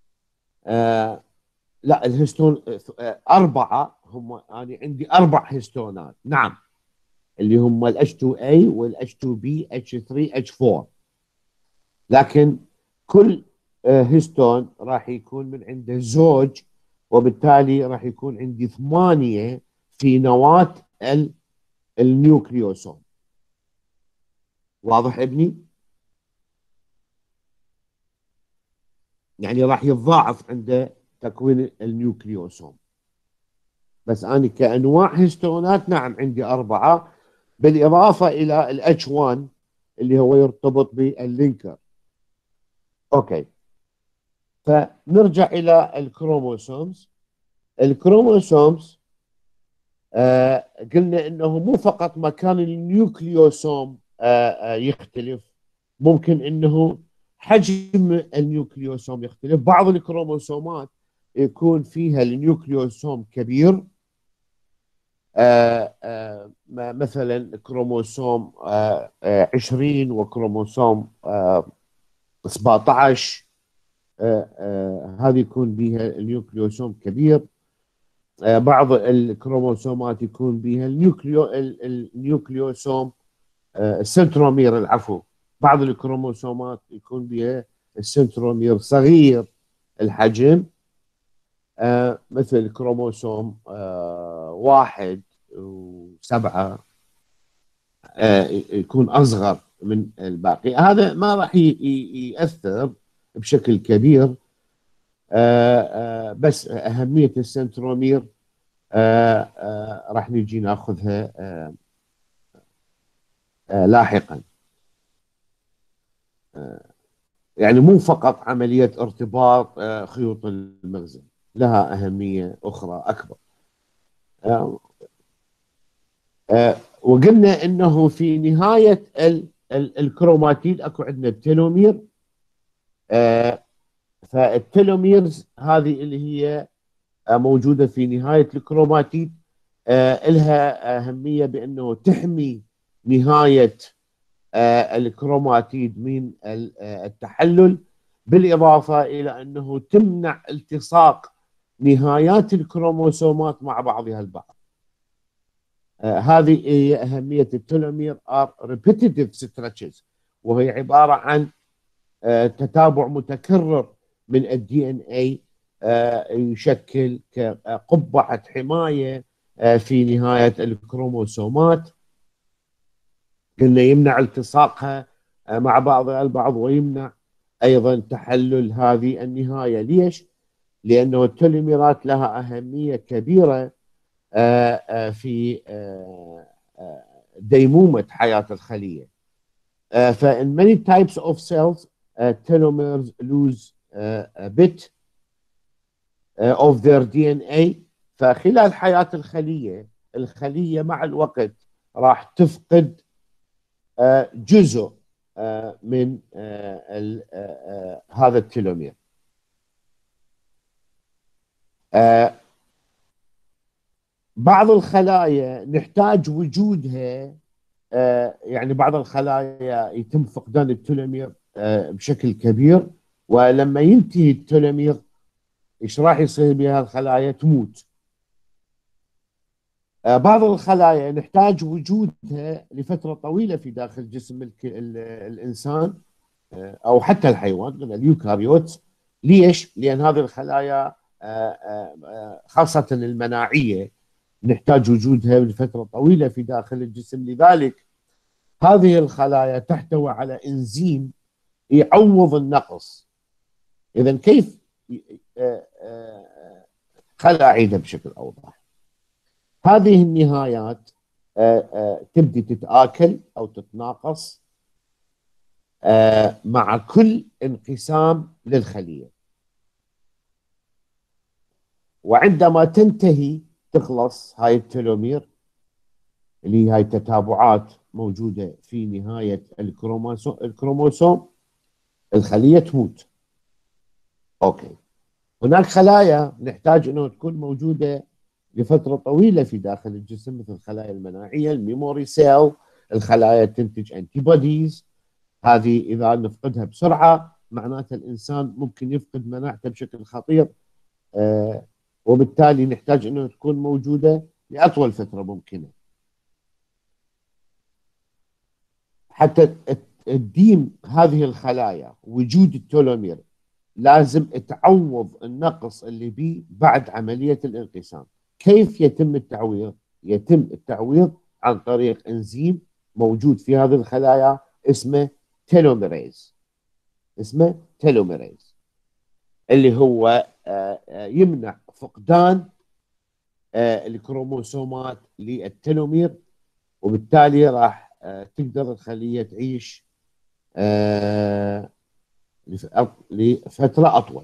لا الهستون 4 هم، أنا عندي 4 هستونات، نعم، اللي هم ال H2A وال H2B H3 H4. لكن كل هستون راح يكون من عنده زوج، وبالتالي راح يكون عندي 8 في نواة النيوكليوسوم. واضح ابني؟ يعني راح يتضاعف عنده تكوين النيوكليوسوم. بس أنا كأنواع هستونات نعم عندي 4، بالإضافة إلى ال H1 اللي هو يرتبط باللينكر. أوكي، فنرجع إلى الكروموسومز. الكروموسومز قلنا انه مو فقط مكان النيوكليوسوم يختلف، ممكن انه حجم النيوكليوسوم يختلف. بعض الكروموسومات يكون فيها النيوكليوسوم كبير، مثلا كروموسوم 20 وكروموسوم 17، هذه يكون بها النيوكليوسوم كبير. بعض الكروموسومات يكون بها النيوكليوسوم السنترومير، العفو، بعض الكروموسومات يكون بها السنترومير صغير الحجم، مثل الكروموسوم 1 و7 يكون أصغر من الباقي. هذا ما راح يأثر بشكل كبير، بس أهمية السنترومير راح نجي ناخذها لاحقا. يعني مو فقط عملية ارتباط خيوط المغزى، لها أهمية أخرى أكبر. وقلنا أنه في نهاية الكروماتيد أكو عندنا التيلومير. فالتيلوميرز هذه اللي هي موجودة في نهاية الكروماتيد، لها أهمية بأنه تحمي نهاية الكروماتيد من التحلل، بالإضافة إلى أنه تمنع التصاق نهايات الكروموسومات مع بعضها البعض. هذه هي أهمية التلومير are repetitive stretches، وهي عبارة عن تتابع متكرر من الدي ان اي يشكل كقبعة حماية في نهاية الكروموسومات، انه يمنع التصاقها مع بعضها البعض، ويمنع ايضا تحلل هذه النهاية. ليش؟ لانه التلوميرات لها أهمية كبيرة في ديمومة حياة الخلية. فإن many types of cells telomeres lose a bit of their DNA. فخلال حياة الخلية مع الوقت راح تفقد جزء من هذا التلومير. بعض الخلايا نحتاج وجودها، يعني بعض الخلايا يتم فقدان التلومير بشكل كبير، ولما ينتهي التلومير ايش راح يصير بها الخلايا؟ تموت. بعض الخلايا نحتاج وجودها لفترة طويلة في داخل جسم الإنسان أو حتى الحيوان من اليوكاريوت. ليش؟ لأن هذه الخلايا خاصة المناعية نحتاج وجودها لفترة طويلة في داخل الجسم. لذلك هذه الخلايا تحتوي على إنزيم يعوض النقص. إذا كيف خل أعيدها بشكل أوضح. هذه النهايات تبدي تتآكل أو تتناقص مع كل انقسام للخلية، وعندما تنتهي تخلص هاي التلومير اللي هي هاي التتابعات موجودة في نهاية الكروموسوم، الخلية تموت. أوكي. هناك خلايا نحتاج أنه تكون موجودة لفترة طويلة في داخل الجسم، مثل الخلايا المناعية، الميموري سيل، الخلايا تنتج انتي بوديز. هذه إذا نفقدها بسرعة معناتها الإنسان ممكن يفقد مناعته بشكل خطير، وبالتالي نحتاج أنه تكون موجودة لأطول فترة ممكنة حتى تديم هذه الخلايا. وجود التلومير لازم تعوض النقص اللي بيه بعد عملية الانقسام. كيف يتم التعويض؟ يتم التعويض عن طريق انزيم موجود في هذه الخلايا اسمه تيلوميريز. اللي هو يمنع فقدان الكروموسومات للتلومير، وبالتالي راح تقدر الخلية تعيش لفترة أطول.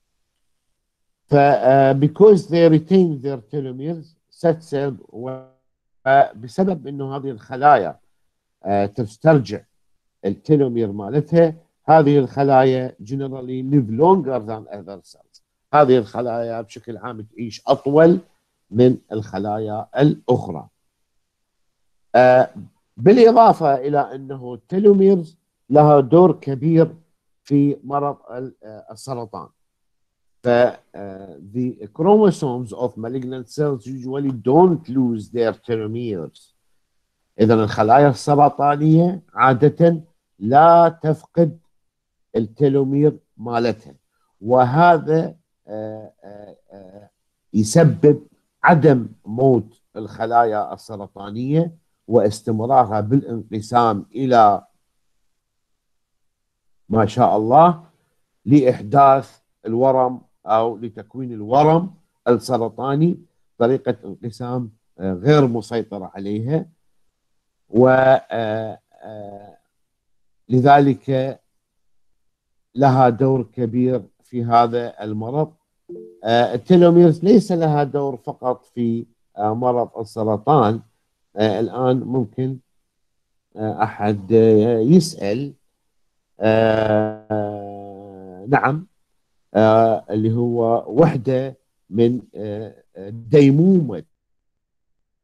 because they retain their telomeres set cell، بسبب انه هذه الخلايا تسترجع التلومير مالتها، هذه الخلايا generally live longer than other cells. هذه الخلايا بشكل عام تعيش أطول من الخلايا الأخرى. بالإضافة إلى أنه التلوميرز لها دور كبير في مرض السرطان. the chromosomes of malignant cells usually don't lose their telomeres. إذا الخلايا السرطانية عادة لا تفقد التلومير مالتها، وهذا يسبب عدم موت الخلايا السرطانية واستمرارها بالانقسام إلى ما شاء الله لإحداث الورم أو لتكوين الورم السرطاني، طريقة انقسام غير مسيطرة عليها. ولذلك لها دور كبير في هذا المرض. التلوميرز ليس لها دور فقط في مرض السرطان. الآن ممكن أحد يسأل نعم، اللي هو وحدة من ديمومة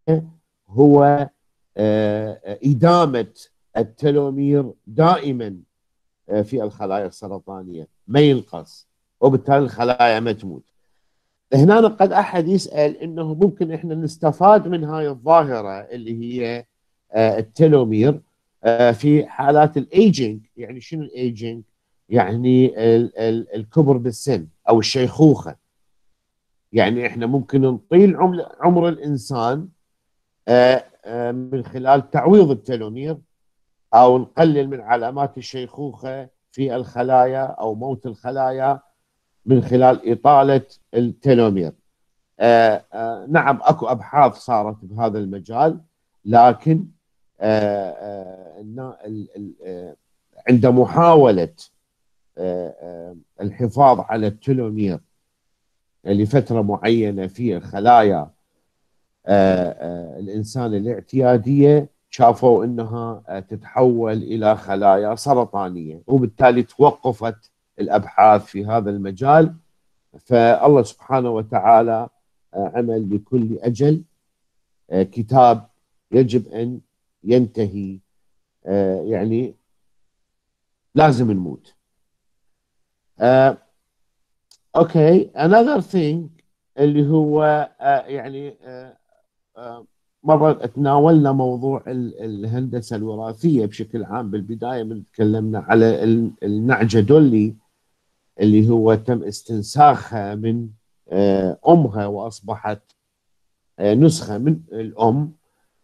هو إدامة التلومير دائما في الخلايا السرطانية، ما ينقص، وبالتالي الخلايا ما تموت. هنا قد أحد يسأل إنه ممكن إحنا نستفاد من هاي الظاهرة اللي هي التلومير في حالات الأيجينج. يعني شنو الأيجينج؟ يعني الكبر بالسن أو الشيخوخة. يعني إحنا ممكن نطيل عمر الإنسان من خلال تعويض التلومير، أو نقلل من علامات الشيخوخة في الخلايا أو موت الخلايا من خلال إطالة التلومير. نعم، اكو ابحاث صارت بهذا المجال، لكن عند محاولة الحفاظ على التلومير لفترة معينة في خلايا الإنسان الاعتيادية، شافوا أنها تتحول إلى خلايا سرطانية، وبالتالي توقفت الأبحاث في هذا المجال. فالله سبحانه وتعالى عمل لكل أجل كتاب يجب أن ينتهي. يعني لازم نموت. اوكي، another thing اللي هو يعني مرة تناولنا موضوع الهندسة الوراثية بشكل عام بالبداية، من تكلمنا على النعجة دولي اللي هو تم استنساخها من أمها وأصبحت نسخة من الأم.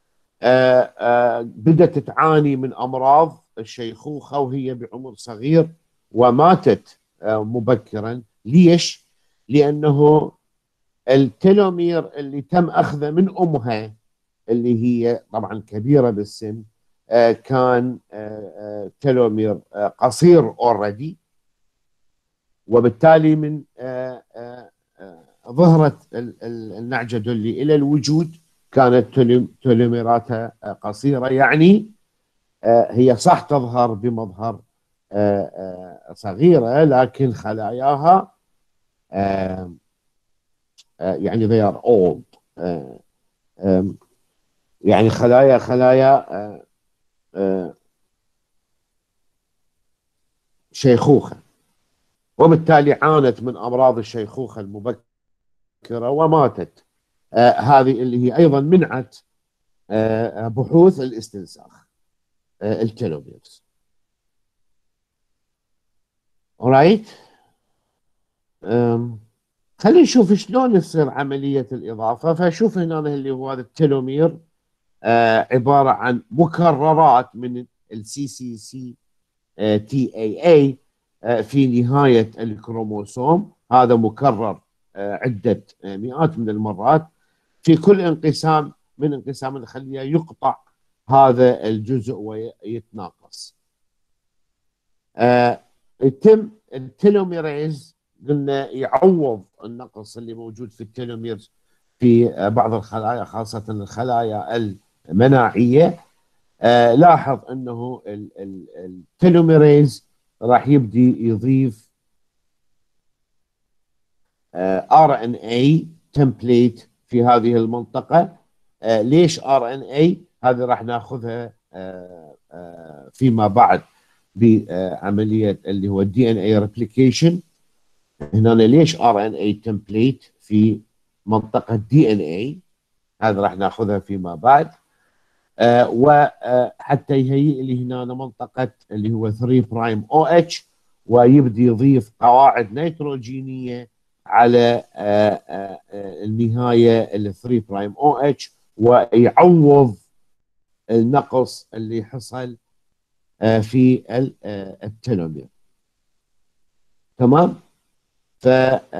بدأت تعاني من أمراض الشيخوخة وهي بعمر صغير، وماتت مبكرا. ليش؟ لأنه التلومير اللي تم أخذه من أمها، اللي هي طبعا كبيرة بالسن، كان تلومير قصير اوريدي، وبالتالي من ظهرت النعجة دولي إلى الوجود كانت تلوميراتها قصيرة. يعني هي صح تظهر بمظهر صغيرة، لكن خلاياها يعني they are old. يعني خلايا شيخوخة، وبالتالي عانت من أمراض الشيخوخة المبكرة وماتت. هذه اللي هي أيضا منعت بحوث الاستنساخ التلوميرز. alright. خلينا نشوف شلون تصير عملية الإضافة. فشوف هنا اللي هو هذا التلومير عبارة عن مكررات من السي سي سي تي اي اي في نهاية الكروموسوم. هذا مكرر عدة مئات من المرات. في كل انقسام من انقسام الخلية يقطع هذا الجزء ويتناقص. يتم التلوميريز، قلنا يعوض النقص اللي موجود في التلوميرز في بعض الخلايا، خاصة الخلايا المناعية. لاحظ انه التلوميريز راح يبدي يضيف ار ان اي تمبليت في هذه المنطقة. ليش ار ان اي؟ هذه راح ناخذها فيما بعد بعملية اللي هو الدي ان اي ريبليكيشن. هنا ليش ار ان اي تمبليت في منطقة دي ان اي؟ هذا راح ناخذها فيما بعد. وحتى يهيئ لي هنا منطقة اللي هو 3 برايم او اتش، ويبدي يضيف قواعد نيتروجينية على النهاية ال 3 برايم او اتش، ويعوض النقص اللي حصل في التلومير. تمام. ف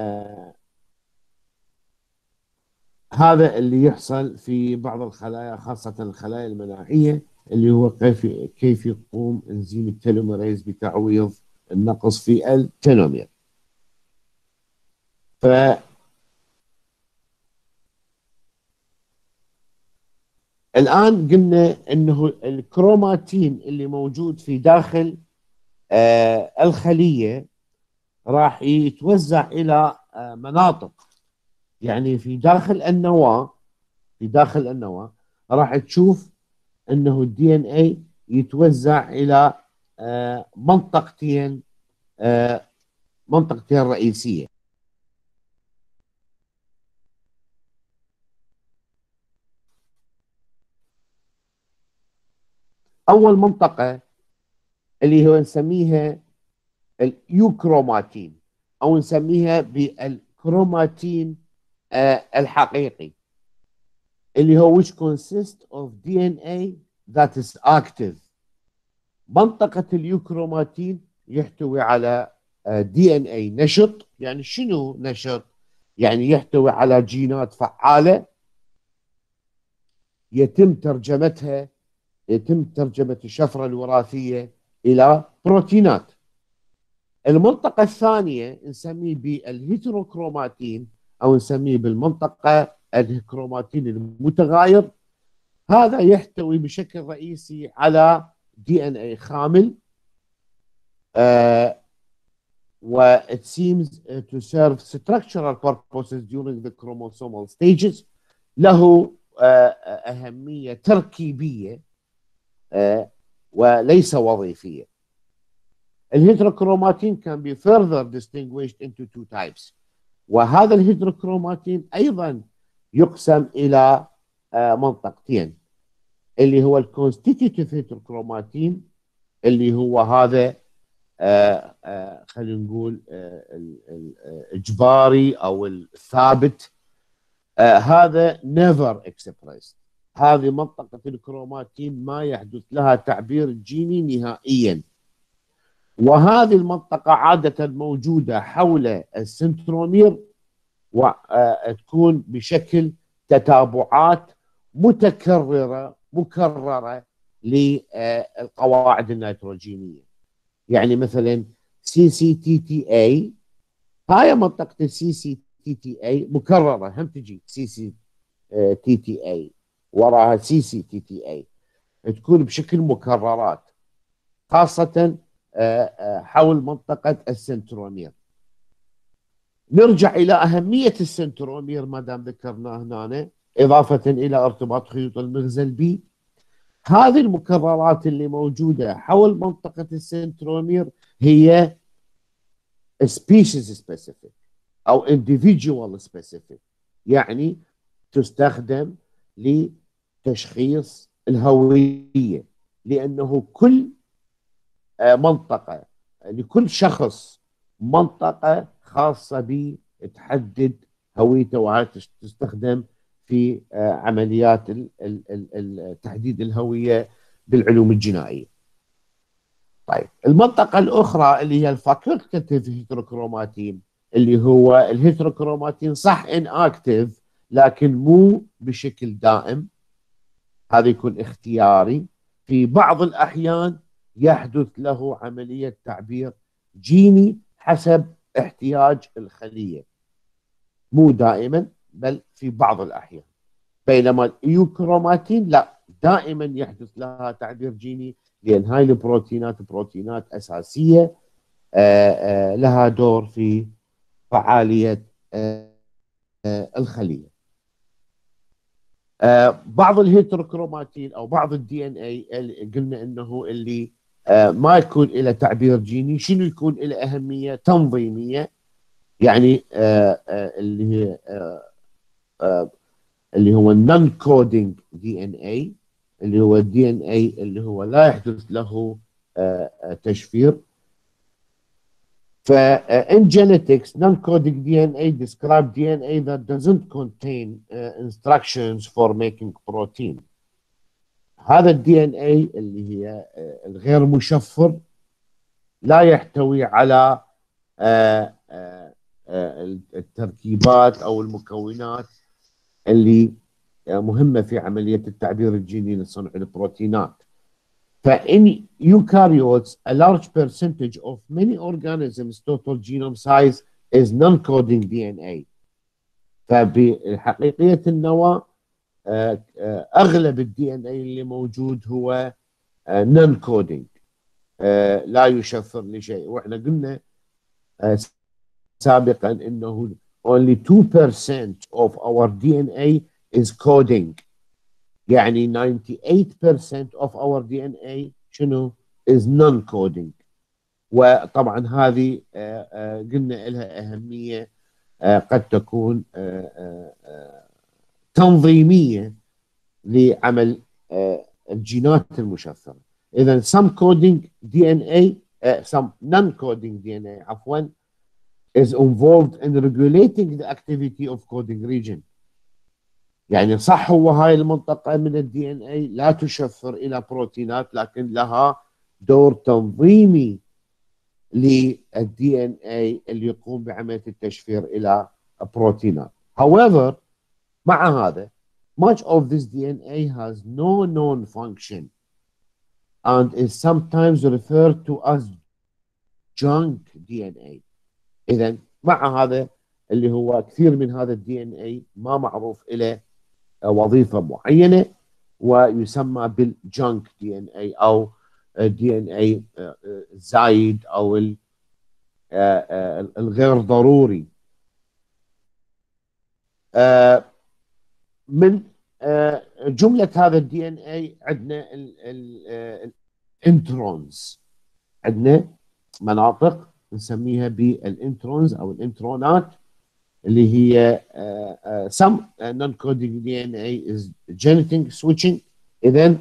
هذا اللي يحصل في بعض الخلايا، خاصة الخلايا المناعية، اللي هو كيف يقوم انزيم التلوميريز بتعويض النقص في التلومير. ف الآن قلنا أنه الكروماتين اللي موجود في داخل الخلية راح يتوزع إلى مناطق. يعني في داخل النواة في داخل النواة، راح تشوف انه الدي ان اي يتوزع الى منطقتين، منطقتين رئيسيه. اول منطقه اللي هو نسميها اليوكروماتين، او نسميها بالكروماتين الحقيقي، اللي هو which consists of DNA that is active. منطقة اليوكروماتين يحتوي على دي ان اي نشط. يعني شنو نشط؟ يعني يحتوي على جينات فعالة يتم ترجمتها، يتم ترجمة الشفرة الوراثية إلى بروتينات. المنطقة الثانية نسميه بالهيتروكروماتين، أو نسميه بالمنطقة الكروماتين المتغاير. هذا يحتوي بشكل رئيسي على دي ان اي خامل، و it seems to serve structural purposes during the chromosomal stages. له أهمية تركيبية وليس وظيفية. الهيدروكروماتين can be further distinguished into two types. وهذا الهيدروكروماتين أيضا يقسم إلى منطقتين، اللي هو الكونستيتيوتيف هيدروكروماتين، اللي هو هذا خلينا نقول الإجباري أو الثابت. هذا never expressed. هذه منطقة الكروماتين ما يحدث لها تعبير جيني نهائيا. وهذه المنطقة عادة موجودة حول السنترومير، وتكون بشكل تتابعات مكررة للقواعد النيتروجينية. يعني مثلا سي سي تي تي اي، هاي منطقة السي سي تي تي اي مكررة، هم تجي سي سي تي تي اي وراها سي سي تي تي اي، تكون بشكل مكررات، خاصة حول منطقة السنترومير. نرجع إلى أهمية السنترومير ما دام ذكرناه هنا، إضافة إلى ارتباط خيوط المغزل بي. هذه المكررات اللي موجودة حول منطقة السنترومير هي species specific أو individual specific، يعني تستخدم لتشخيص الهوية، لأنه كل منطقة، لكل شخص منطقة خاصة به تحدد هويته، وهي تستخدم في عمليات تحديد الهوية بالعلوم الجنائية. طيب المنطقة الأخرى اللي هي الفاكولتاتيف هيتروكروماتين، اللي هو الهيتروكروماتين صح ان اكتف لكن مو بشكل دائم، هذا يكون اختياري. في بعض الأحيان يحدث له عملية تعبير جيني حسب احتياج الخلية، مو دائما بل في بعض الأحيان. بينما الإيوكروماتين لا، دائما يحدث لها تعبير جيني، لأن هاي البروتينات بروتينات أساسية لها دور في فعالية الخلية. بعض الهيتروكروماتين او بعض الدي ان اي قلنا انه اللي ما يكون له تعبير جيني، شنو يكون له اهميه تنظيميه. يعني اللي هي اللي هو النون كودينج دي ان اي، اللي هو الدي ان اي اللي هو لا يحدث له تشفير. in genetics, non-coding DNA describe DNA that doesn't contain instructions for making protein. هذا الدي ان اي اللي هي الغير مشفر لا يحتوي على التركيبات او المكونات اللي مهمة في عملية التعبير الجيني لصنع البروتينات. فإن eukaryotes, a large percentage of many organisms' total genome size is non-coding DNA. فبحقيقية النواة أغلب الدي ان اي اللي موجود هو non-coding، لا يشفر لشيء. واحنا قلنا سابقا انه only 2% of our DNA is coding. يعني 98% of our DNA شنو is non-coding. وطبعا هذه قلنا لها أهمية قد تكون تنظيمية لعمل الجينات المشفرة. إذا some coding DNA some non-coding DNA عفوا is involved in regulating the activity of coding region. يعني صح هو هاي المنطقة من الدي ان اي لا تشفر الى بروتينات، لكن لها دور تنظيمي للدي ان اي اللي يقوم بعملية التشفير الى بروتينات. However مع هذا much of this DNA has no known function and is sometimes referred to as junk DNA. إذا مع هذا اللي هو كثير من هذا الدي ان اي ما معروف له وظيفة معينة، ويسمى بالجانك دي ان اي او دي ان اي زايد او الغير ضروري. من جملة هذا الدي ان اي عندنا الانترونز، عندنا مناطق نسميها بالانترونز او الانترونات اللي هي some non-coding DNA is genetic switching. إذن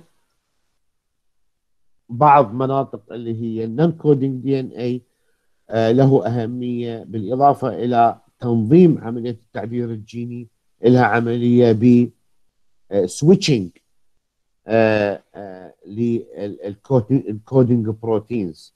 بعض مناطق اللي هي non-coding DNA له أهمية بالإضافة إلى تنظيم عملية التعبير الجيني، لها عملية ب switching للكودينج بروتينز،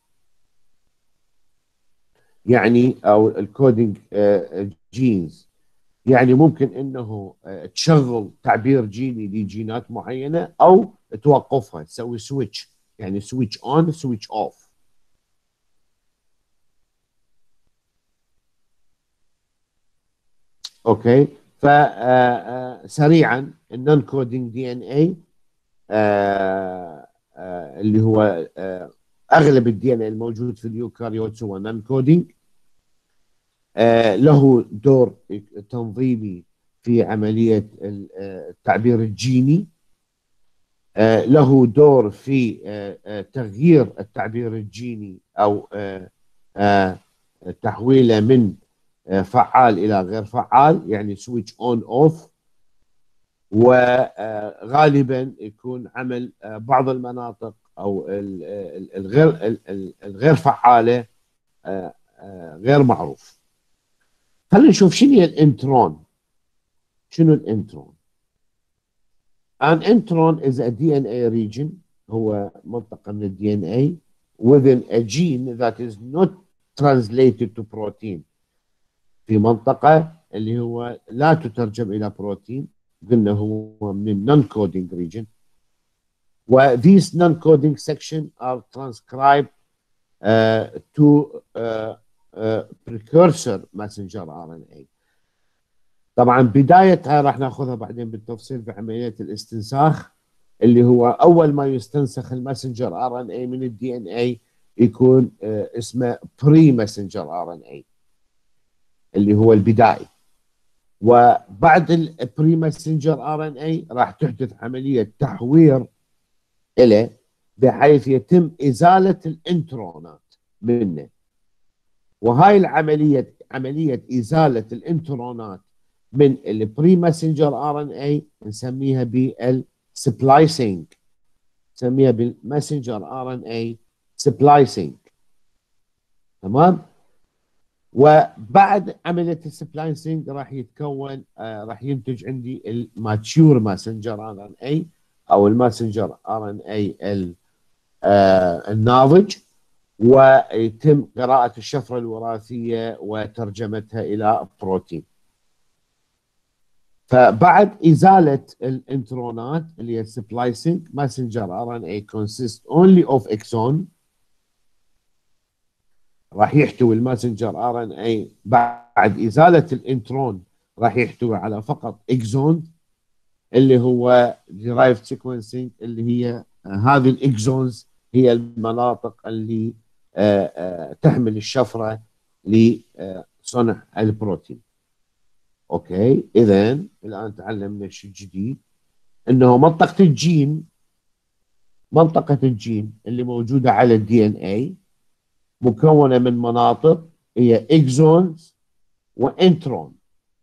يعني أو الكودينج جينز. يعني ممكن انه تشغل تعبير جيني لجينات معينه او توقفها، تسوي سويتش، يعني سويتش اون سويتش اوف. اوكي، فسريعا النون كودينج دي ان اي اللي هو اغلب الدي ان اي الموجود في اليوكاريوت هو نون كودينج، له دور تنظيمي في عملية التعبير الجيني، له دور في تغيير التعبير الجيني أو تحويله من فعال إلى غير فعال، يعني سويتش أون أوف. وغالبا يكون عمل بعض المناطق أو الغير فعالة غير معروف. خلينا نشوف شنو هي الانترون. شنو الانترون؟ An intron is a DNA region، هو منطقة من الدي ان اي within a gene that is not translated to protein، في منطقة اللي هو لا تترجم إلى بروتين، قلنا هو من non-coding region. و these non-coding section are transcribed to precursor messenger RNA. طبعا بدايتها راح ناخذها بعدين بالتفصيل في عمليه الاستنساخ، اللي هو اول ما يستنسخ الماسنجر ار ان اي من الدي ان اي يكون اسمه بري ماسنجر ار ان اي اللي هو البدائي. وبعد البري ماسنجر ار ان اي راح تحدث عمليه تحوير له بحيث يتم ازاله الانترونات منه. وهاي العمليه عمليه ازاله الانترونات من البري ماسنجر ار ان اي نسميها بالسبلايسنج، نسميها بالماسنجر ار ان اي سبلايسنج. تمام. وبعد عمليه السبلايسنج راح يتكون راح ينتج عندي الماتشور ماسنجر ار ان اي او الماسنجر ار ان اي الناضج، ويتم قراءه الشفره الوراثيه وترجمتها الى بروتين. فبعد ازاله الانترونات اللي هي سبلايسنج، ماسنجر ار ان اي كونسيست اونلي اوف اكسون. راح يحتوي الماسنجر ار ان اي بعد ازاله الانترون راح يحتوي على فقط اكزون اللي هو ديرايفد سيكونسينج، اللي هي هذه الاكزونز هي المناطق اللي تحمل الشفره لصنع البروتين. اوكي، اذا الان تعلمنا شيء جديد، انه منطقة الجين اللي موجودة على الدي ان اي مكونة من مناطق هي اكزونز وانترون.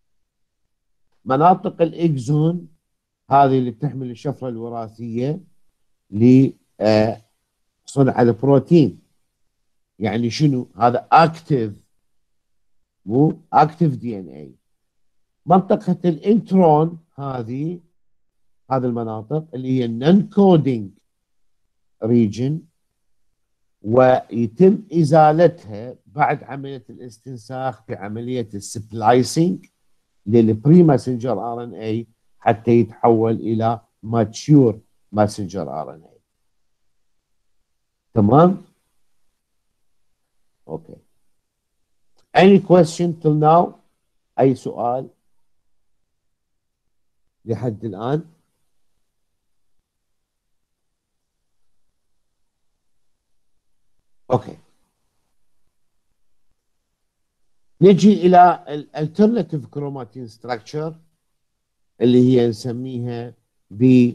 مناطق الاكزون هذه اللي تحمل الشفرة الوراثية لصنع البروتين. يعني شنو هذا؟ اكتف، مو اكتف دي ان اي. منطقة الانترون هذه المناطق اللي هي النون كودينج ريجن، ويتم ازالتها بعد عمليه الاستنساخ بعمليه السبلايسنج للبري ماسنجر ار ان اي حتى يتحول الى ماتشور ماسنجر ار ان اي. تمام؟ اوكي. any question till now؟ اي سؤال لحد الان؟ اوكي. نجي الى الالترناتيف كروماتين ستراكشر اللي هي نسميها ب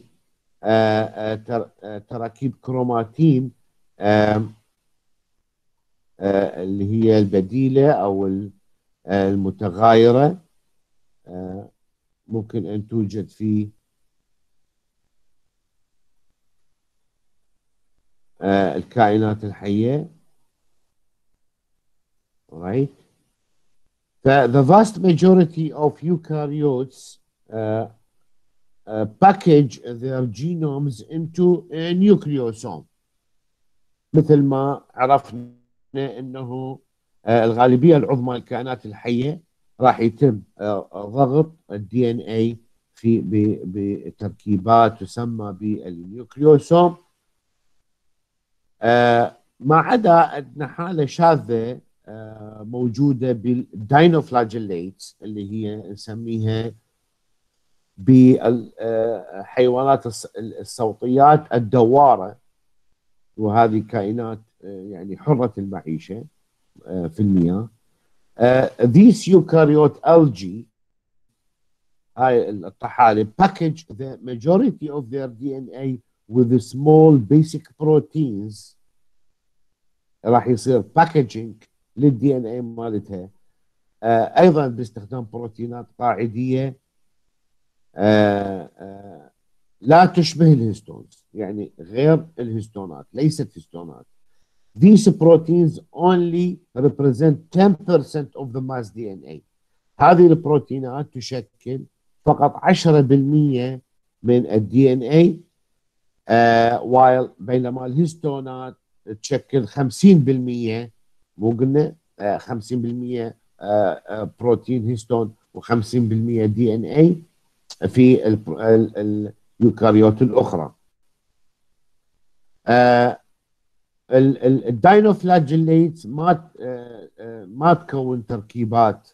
تراكيب كروماتين اللي هي البديلة أو المتغايرة. ممكن أن توجد في الكائنات الحية. right. The vast majority of eukaryotes package their genomes into a nucleosome. مثل ما عرفنا أنه الغالبية العظمى للكائنات الحية راح يتم ضغط الدي ان اي في بتركيبات تسمى بالنيوكليوسوم. ما عدا ان حاله شاذه موجوده بالداينوفلاجيليتس اللي هي نسميها بالحيوانات الصوتيات الدواره، وهذه كائنات يعني حره المعيشه في المياه. These eukaryote algae، هاي الطحالب، package the majority of their DNA with the small basic proteins. راح يصير باكجينج للدي ان اي مالتها ايضا باستخدام بروتينات قاعديه لا تشبه الهستونز، يعني غير الهستونات، ليست هستونات. These proteins only represent 10% of the mass DNA. هذه البروتينات تشكل فقط 10% من الدي ان اي، وايل بينما الهستونات تشكل 50%. مو قلنا 50% بروتين هستون و50% دي ان اي في اليوكاريوت الاخرى. الداينوفلاجيليتس ما تكون تركيبات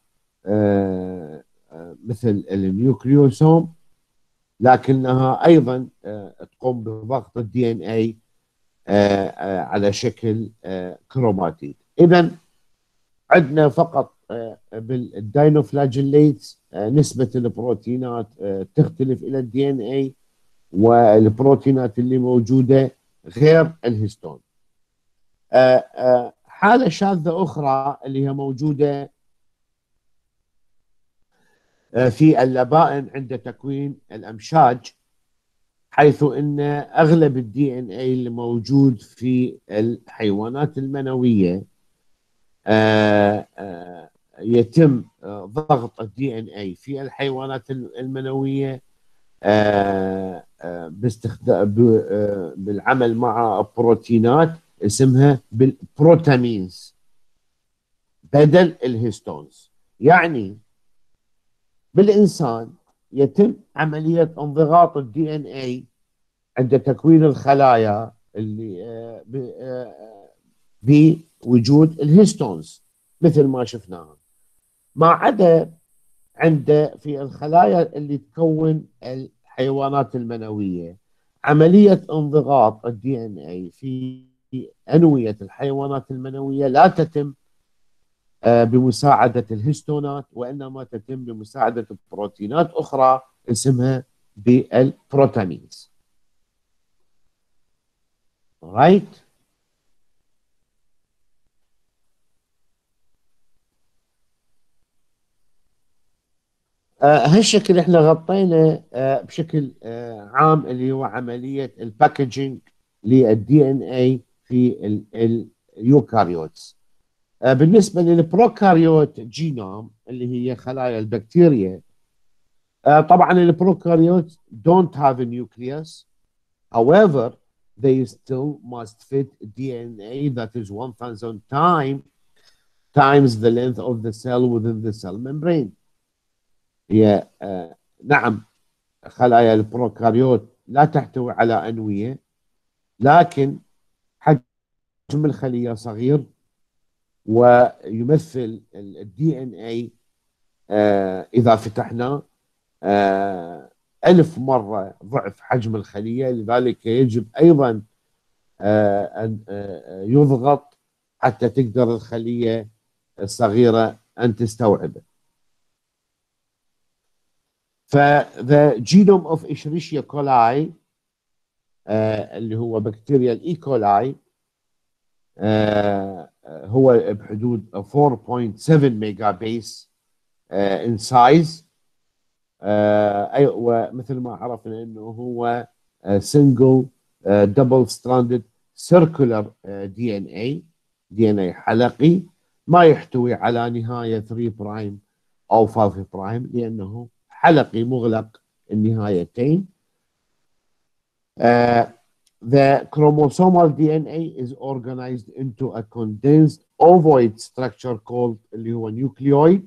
مثل النيوكليوسوم، لكنها ايضا تقوم بضغط الدي ان اي على شكل كروماتيد. اذا عندنا فقط بالداينوفلاجيليتس نسبة البروتينات تختلف الى الدي ان اي، والبروتينات اللي موجودة غير الهستون. حالة شاذة اخرى اللي هي موجودة في اللبائن عند تكوين الامشاج، حيث ان اغلب الدي ان اي اللي موجود في الحيوانات المنويه يتم ضغط الدي ان اي في الحيوانات المنويه باستخدام بالعمل مع بروتينات اسمها بالبروتامينز بدل الهيستونز. يعني بالانسان يتم عمليه انضغاط الدي ان اي عند تكوين الخلايا اللي بوجود الهيستونز مثل ما شفناها، ما عدا عند في الخلايا اللي تكون الحيوانات المنويه عمليه انضغاط الدي ان اي في انويه الحيوانات المنويه لا تتم بمساعدة الهستونات، وإنما تتم بمساعدة بروتينات أخرى اسمها بالبروتامينز. رايت. هالشكل احنا غطينا بشكل عام اللي هو عملية الباكجينج للدي ان اي في اليوكاريوتس. بالنسبة للبروكاريوت جينوم اللي هي خلايا البكتيريا، طبعا البروكاريوت don't have a nucleus. However, they still must fit DNA that is 1000 times the length of the cell within the cell membrane. هي نعم، خلايا البروكاريوت لا تحتوي على أنوية، لكن حجم الخلية صغير، ويمثل الدي ان اي إذا فتحناه 1000 مرة ضعف حجم الخلية. لذلك يجب أيضا أن يضغط حتى تقدر الخلية الصغيرة أن تستوعبه. فذا جينوم اوف إشريشيا كولاي اللي هو بكتيريا الإيكولاي هو بحدود 4.7 ميجا بيس ان سايز. ومثل ما عرفنا انه هو سنجل دبل ستراندد سيركولر دي ان اي حلقي، ما يحتوي على نهايه 3 برايم او 5 برايم لانه حلقي مغلق النهايتين. The chromosomal DNA is organized into a condensed ovoid structure called اللي هو nucleoid.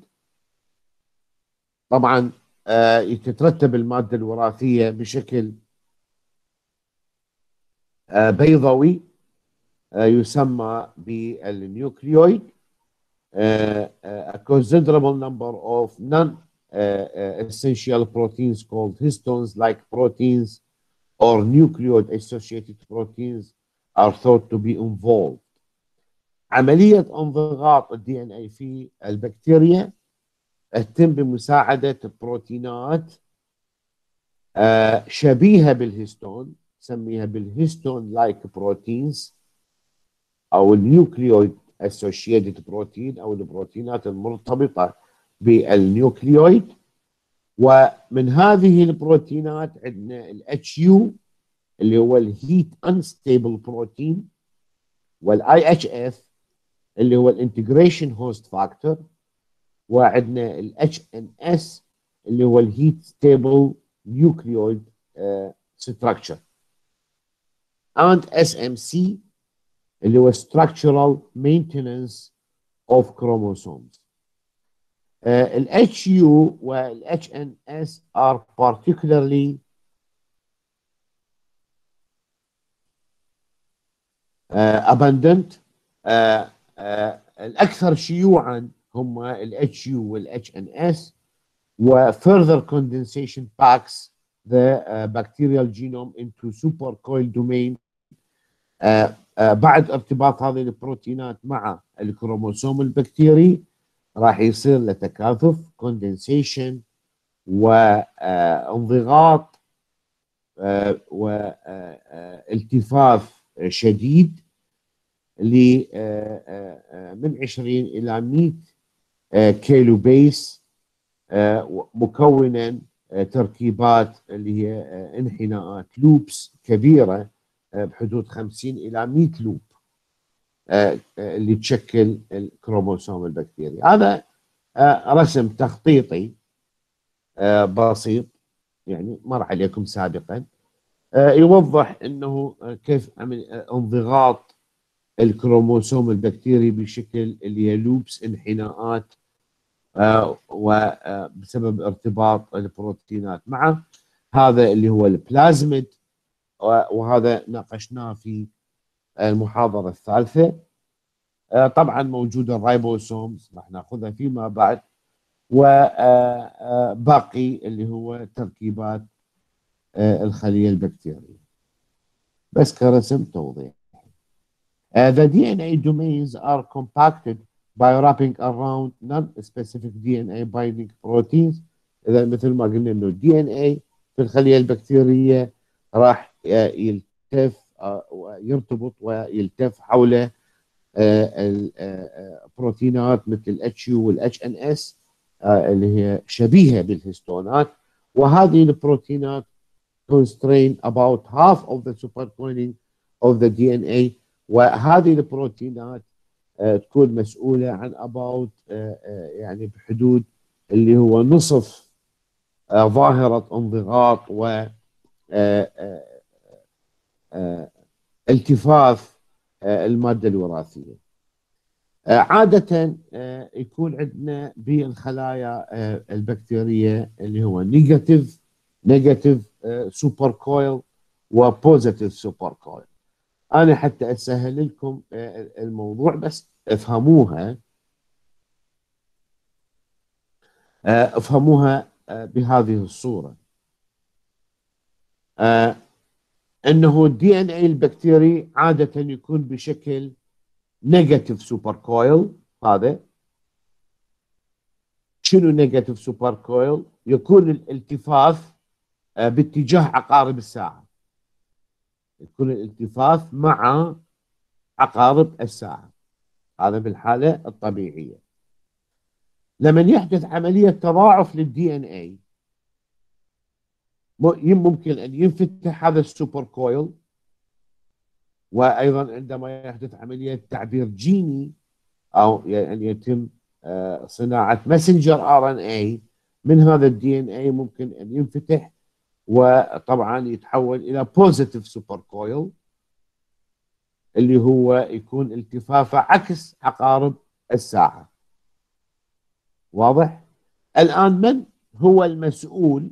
طبعا تترتب المادة الوراثية بشكل بيضوي يسمى بالنيوكليويد. A considerable number of non-essential proteins called histones like proteins or nucleoid associated proteins are thought to be involved. عملية انضغاط الدي ان اي في البكتيريا تتم بمساعدة بروتينات شبيهة بالهستون، نسميها بالهستون لايك بروتينز او النيوكليويد اسوشيتد بروتين او البروتينات المرتبطة بالنيوكليويد. ومن هذه البروتينات عندنا الاتش يو اللي هو الهيت انستيبل بروتين، والاي اتش اف اللي هو الانتجريشن هوست فاكتور، وعندنا الاتش ان اس اللي هو الهيت ستيبل نيوكليويد ستراكشر، and SMC اللي هو structural maintenance of chromosomes. ال HU وال HNS are particularly abundant. الأكثر شيوعا هم ال HU وال HNS، و further condensation packs the bacterial genome into supercoiled domain. بعد ارتباط هذه البروتينات مع الكروموسوم البكتيري راح يصير له تكاثف كوندنسيشن وانضغاط والتفاف شديد من 20 إلى 100 كيلو بيس، مكونا تركيبات اللي هي انحناءات لوبس كبيرة بحدود 50 إلى 100 لوب اللي تشكل الكروموسوم البكتيري. هذا رسم تخطيطي بسيط يعني مر عليكم سابقا، يوضح انه كيف انضغاط الكروموسوم البكتيري بشكل اللي هي لوبس انحناءات وبسبب ارتباط البروتينات معه. هذا اللي هو البلازميد، وهذا ناقشناه في المحاضرة الثالثة. طبعا موجود الرايبوسومز راح ناخذها فيما بعد، وباقي اللي هو تركيبات الخلية البكتيرية بس كرسم توضيح. The DNA domains are compacted by wrapping around non-specific DNA binding proteins. إذا مثل ما قلنا إنه الدي إن إيه في الخلية البكتيرية راح يلتف ويرتبط ويلتف حول البروتينات مثل الاتش يو والاتش ان اس اللي هي شبيهة بالهستونات، وهذه البروتينات constrain about half of the supercoiling of the DNA، وهذه البروتينات تكون مسؤولة عن about يعني بحدود اللي هو نصف ظاهرة انضغاط و التفاف المادة الوراثية. عادة يكون عندنا بالخلايا البكتيرية اللي هو نيجاتيف سوبر كويل وبوزيتيف سوبر كويل. أنا حتى أسهل لكم الموضوع بس افهموها بهذه الصورة. أنه الدي ان اي البكتيري عادة يكون بشكل نيجاتيف سوبر كويل. هذا شنو نيجاتيف سوبر كويل؟ يكون الالتفاف باتجاه عقارب الساعة، يكون الالتفاف مع عقارب الساعة، هذا بالحالة الطبيعية. لما يحدث عملية تضاعف للدي ان اي ممكن ان ينفتح هذا السوبر كويل، وايضا عندما يحدث عملية تعبير جيني او يعني يتم صناعة ماسنجر ار ان اي من هذا الدي ان اي، ممكن ان ينفتح وطبعا يتحول الى بوزيتيف سوبر كويل اللي هو يكون التفافه عكس عقارب الساعة. واضح؟ الآن من هو المسؤول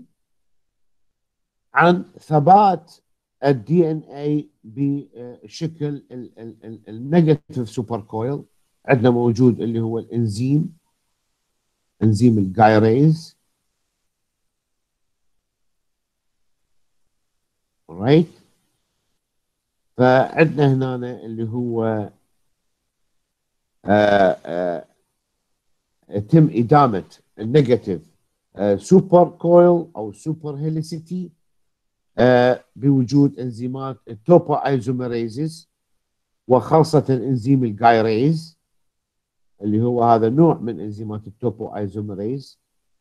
عن ثبات الدي ان اي بشكل النيجاتيف سوبر كويل؟ عندنا موجود اللي هو الانزيم، انزيم الجايريز. رايت؟ فعندنا هنا اللي هو يتم إدامة النيجاتيف سوبر كويل أو سوبر هيليسيتي بوجود انزيمات التوبو ايزوميريزز، وخاصة انزيم الجايريز اللي هو هذا نوع من انزيمات التوبو ايزوميريز،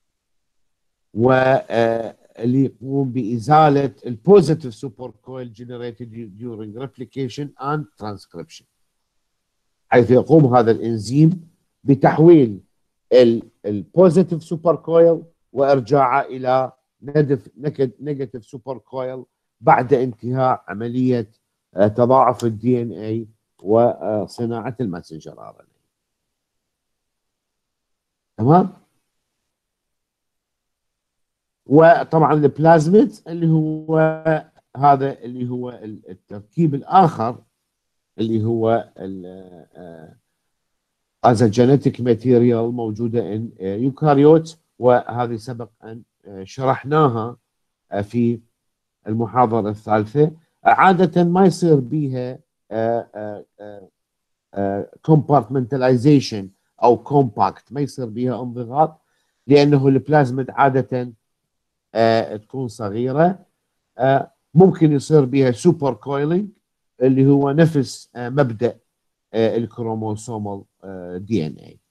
واللي يقوم بإزالة البوزيتيف سوبر كويل generated during replication and transcription، حيث يقوم هذا الانزيم بتحويل البوزيتيف سوبر كويل وارجاعه الى نيجاتيف سوبر كويل بعد انتهاء عمليه تضاعف الدي ان اي وصناعه الماسنجر ار ان اي. تمام؟ وطبعا البلازميد اللي هو هذا اللي هو التركيب الاخر اللي هو as a genetic material موجودة in eukaryotes، وهذه سبق أن شرحناها في المحاضرة الثالثة. عادة ما يصير بها compartmentalization أو compact، ما يصير بها انضغاط، لأنه البلازميد عادة تكون صغيرة. ممكن يصير بها سوبر كويلينج اللي هو نفس مبدأ الكروموسومال دي ان اي.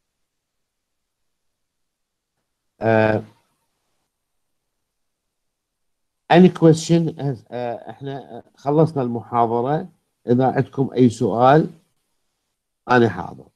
any question؟ احنا خلصنا المحاضرة، اذا عندكم اي سؤال انا حاضر.